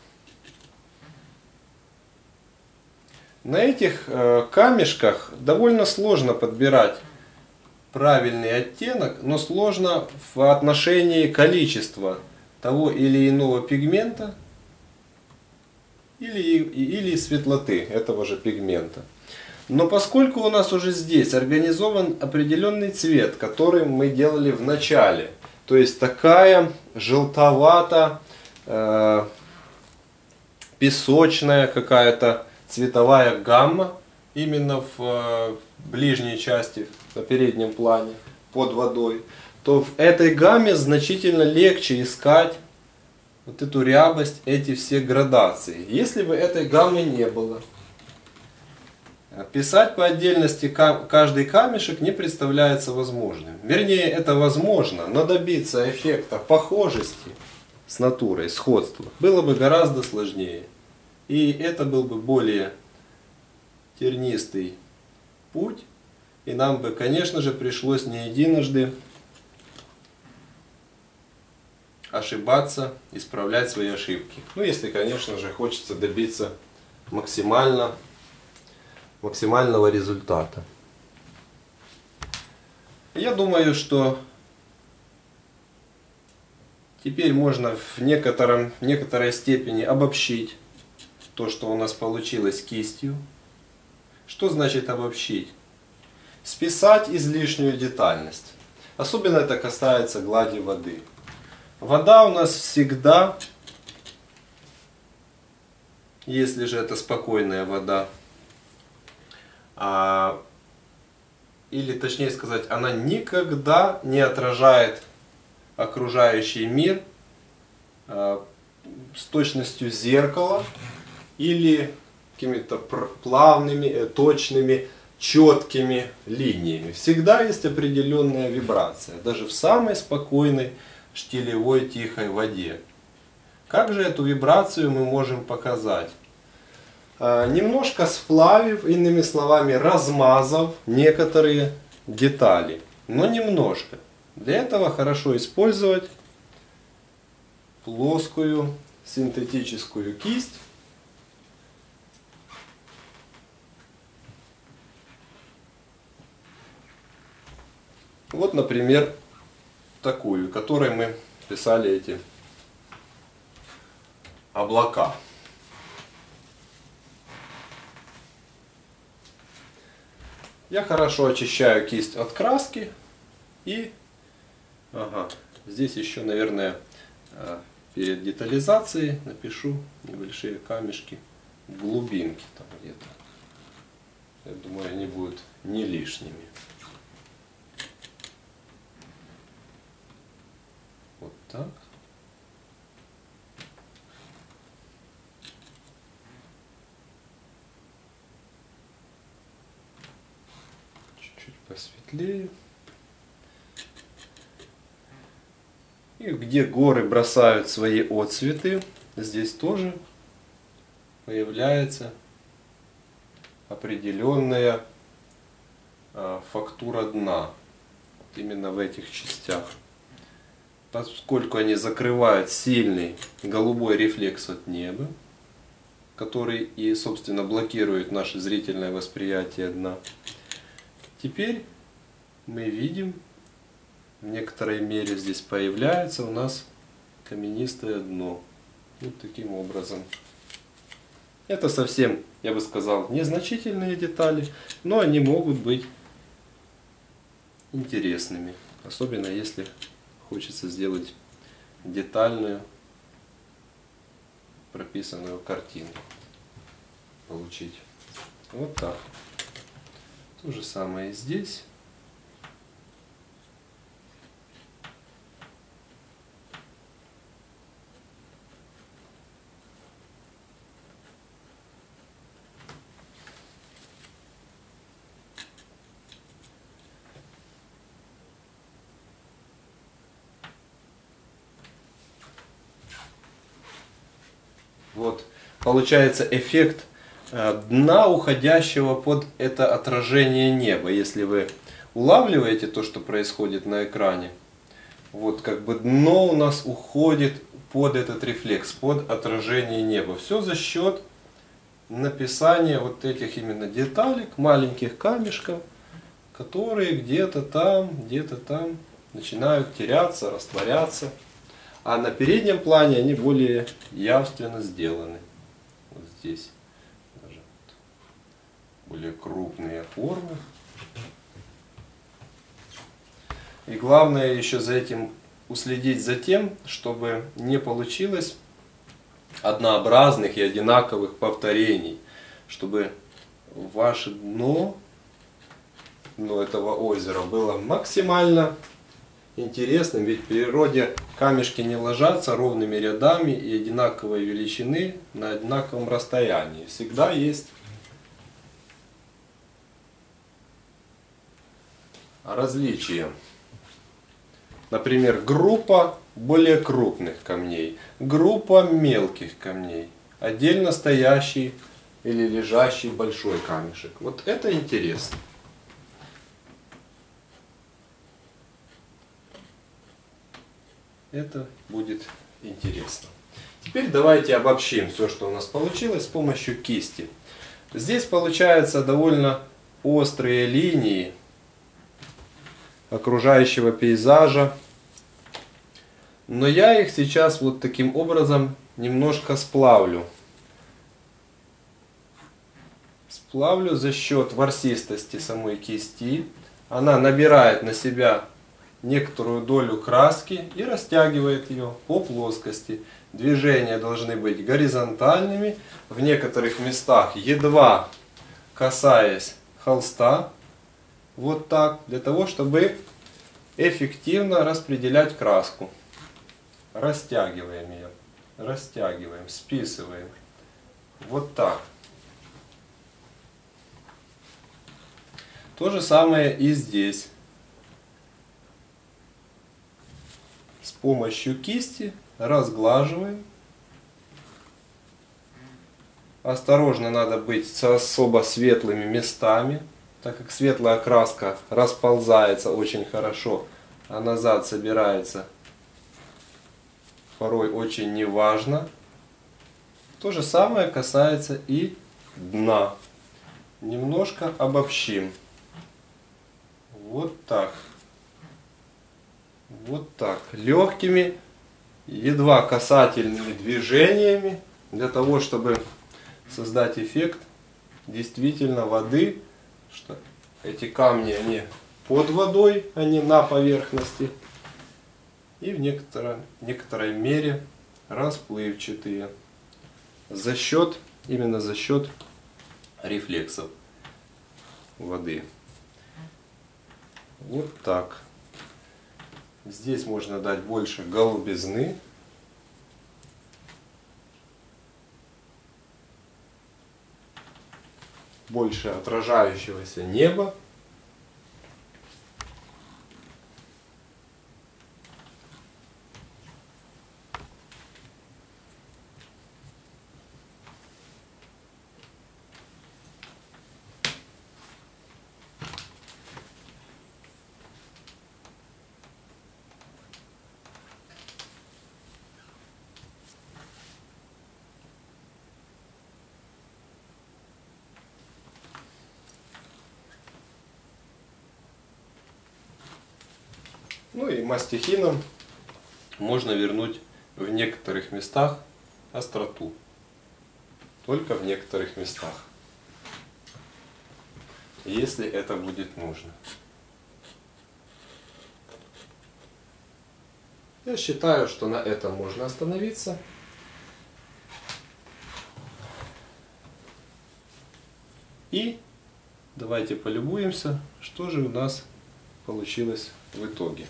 На этих э, камешках довольно сложно подбирать правильный оттенок, но сложно в отношении количества того или иного пигмента или, или светлоты этого же пигмента. Но поскольку у нас уже здесь организован определенный цвет, который мы делали в начале, то есть такая желтовато э, песочная какая-то цветовая гамма именно в э, ближней части, на переднем плане, под водой, то в этой гамме значительно легче искать вот эту рябость, эти все градации. Если бы этой гаммы не было, писать по отдельности каждый камешек не представляется возможным. Вернее, это возможно, но добиться эффекта похожести с натурой, сходства, было бы гораздо сложнее. И это был бы более тернистый путь. И нам бы, конечно же, пришлось не единожды ошибаться, исправлять свои ошибки. Ну, если, конечно же, хочется добиться максимально, максимального результата. Я думаю, что Теперь можно в некотором, в некоторой степени обобщить то, что у нас получилось кистью. Что значит обобщить? Списать излишнюю детальность. Особенно это касается глади воды. Вода у нас всегда, если же это спокойная вода, а, или точнее сказать, она никогда не отражает окружающий мир а, с точностью зеркала или какими-то плавными, точными, четкими линиями. Всегда есть определенная вибрация, даже в самой спокойной штилевой тихой воде. Как же эту вибрацию мы можем показать? А, немножко сплавив, иными словами, размазав некоторые детали, но немножко. Для этого хорошо использовать плоскую синтетическую кисть. Вот, например, такую, которой мы писали эти облака. Я хорошо очищаю кисть от краски и ага, здесь еще, наверное, перед детализацией напишу небольшие камешки, глубинки там где-то. Я думаю, они будут не лишними. Вот так. Чуть-чуть посветлее. И где горы бросают свои отцветы, здесь тоже появляется определенная а, фактура дна. Вот именно в этих частях. Поскольку они закрывают сильный голубой рефлекс от неба, который и, собственно, блокирует наше зрительное восприятие дна. Теперь мы видим, в некоторой мере здесь появляется у нас каменистое дно. Вот таким образом. Это совсем, я бы сказал, незначительные детали, но они могут быть интересными. Особенно если хочется сделать детальную, прописанную картину. Получить. Вот так. То же самое и здесь. Вот получается эффект дна, уходящего под это отражение неба. Если вы улавливаете то, что происходит на экране, вот как бы дно у нас уходит под этот рефлекс, под отражение неба. Все за счет написания вот этих именно деталек, маленьких камешков, которые где-то там, где-то там начинают теряться, растворяться. А на переднем плане они более явственно сделаны. Вот здесь даже более крупные формы. И главное еще за этим уследить за тем, чтобы не получилось однообразных и одинаковых повторений. Чтобы ваше дно, дно этого озера было максимально интересным, ведь в природе камешки не ложатся ровными рядами и одинаковой величины на одинаковом расстоянии. Всегда есть различия. Например, группа более крупных камней, группа мелких камней, отдельно стоящий или лежащий большой камешек. Вот это интересно. Это будет интересно. Теперь давайте обобщим все, что у нас получилось с помощью кисти. Здесь получаются довольно острые линии окружающего пейзажа. Но я их сейчас вот таким образом немножко сплавлю. Сплавлю за счет ворсистости самой кисти. Она набирает на себя некоторую долю краски и растягивает ее по плоскости. Движения должны быть горизонтальными, в некоторых местах едва касаясь холста. Вот так, для того, чтобы эффективно распределять краску. Растягиваем ее, растягиваем, списываем. Вот так. То же самое и здесь. С помощью кисти разглаживаем. Осторожно надо быть с особо светлыми местами, так как светлая краска расползается очень хорошо, а назад собирается порой очень неважно. То же самое касается и дна. Немножко обобщим. Вот так. Вот так. Легкими, едва касательными движениями, для того, чтобы создать эффект действительно воды, что эти камни, они под водой, а не на поверхности. И в некоторой, некоторой мере расплывчатые. За счет, именно за счет рефлексов воды. Вот так. Здесь можно дать больше голубизны. Больше отражающегося неба. Ну и мастихином можно вернуть в некоторых местах остроту. Только в некоторых местах. Если это будет нужно. Я считаю, что на этом можно остановиться. И давайте полюбуемся, что же у нас получилось в итоге.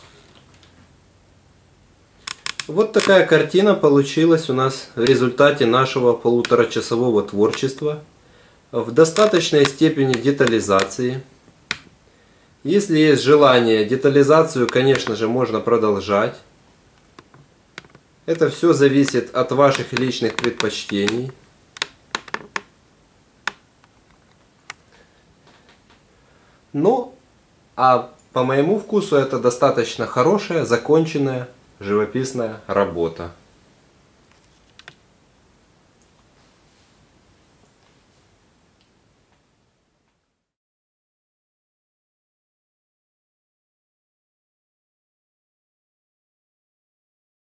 Вот такая картина получилась у нас в результате нашего полуторачасового творчества в достаточной степени детализации. Если есть желание, детализацию, конечно же, можно продолжать. Это все зависит от ваших личных предпочтений. Ну, а по моему вкусу это достаточно хорошая, законченная живописная работа.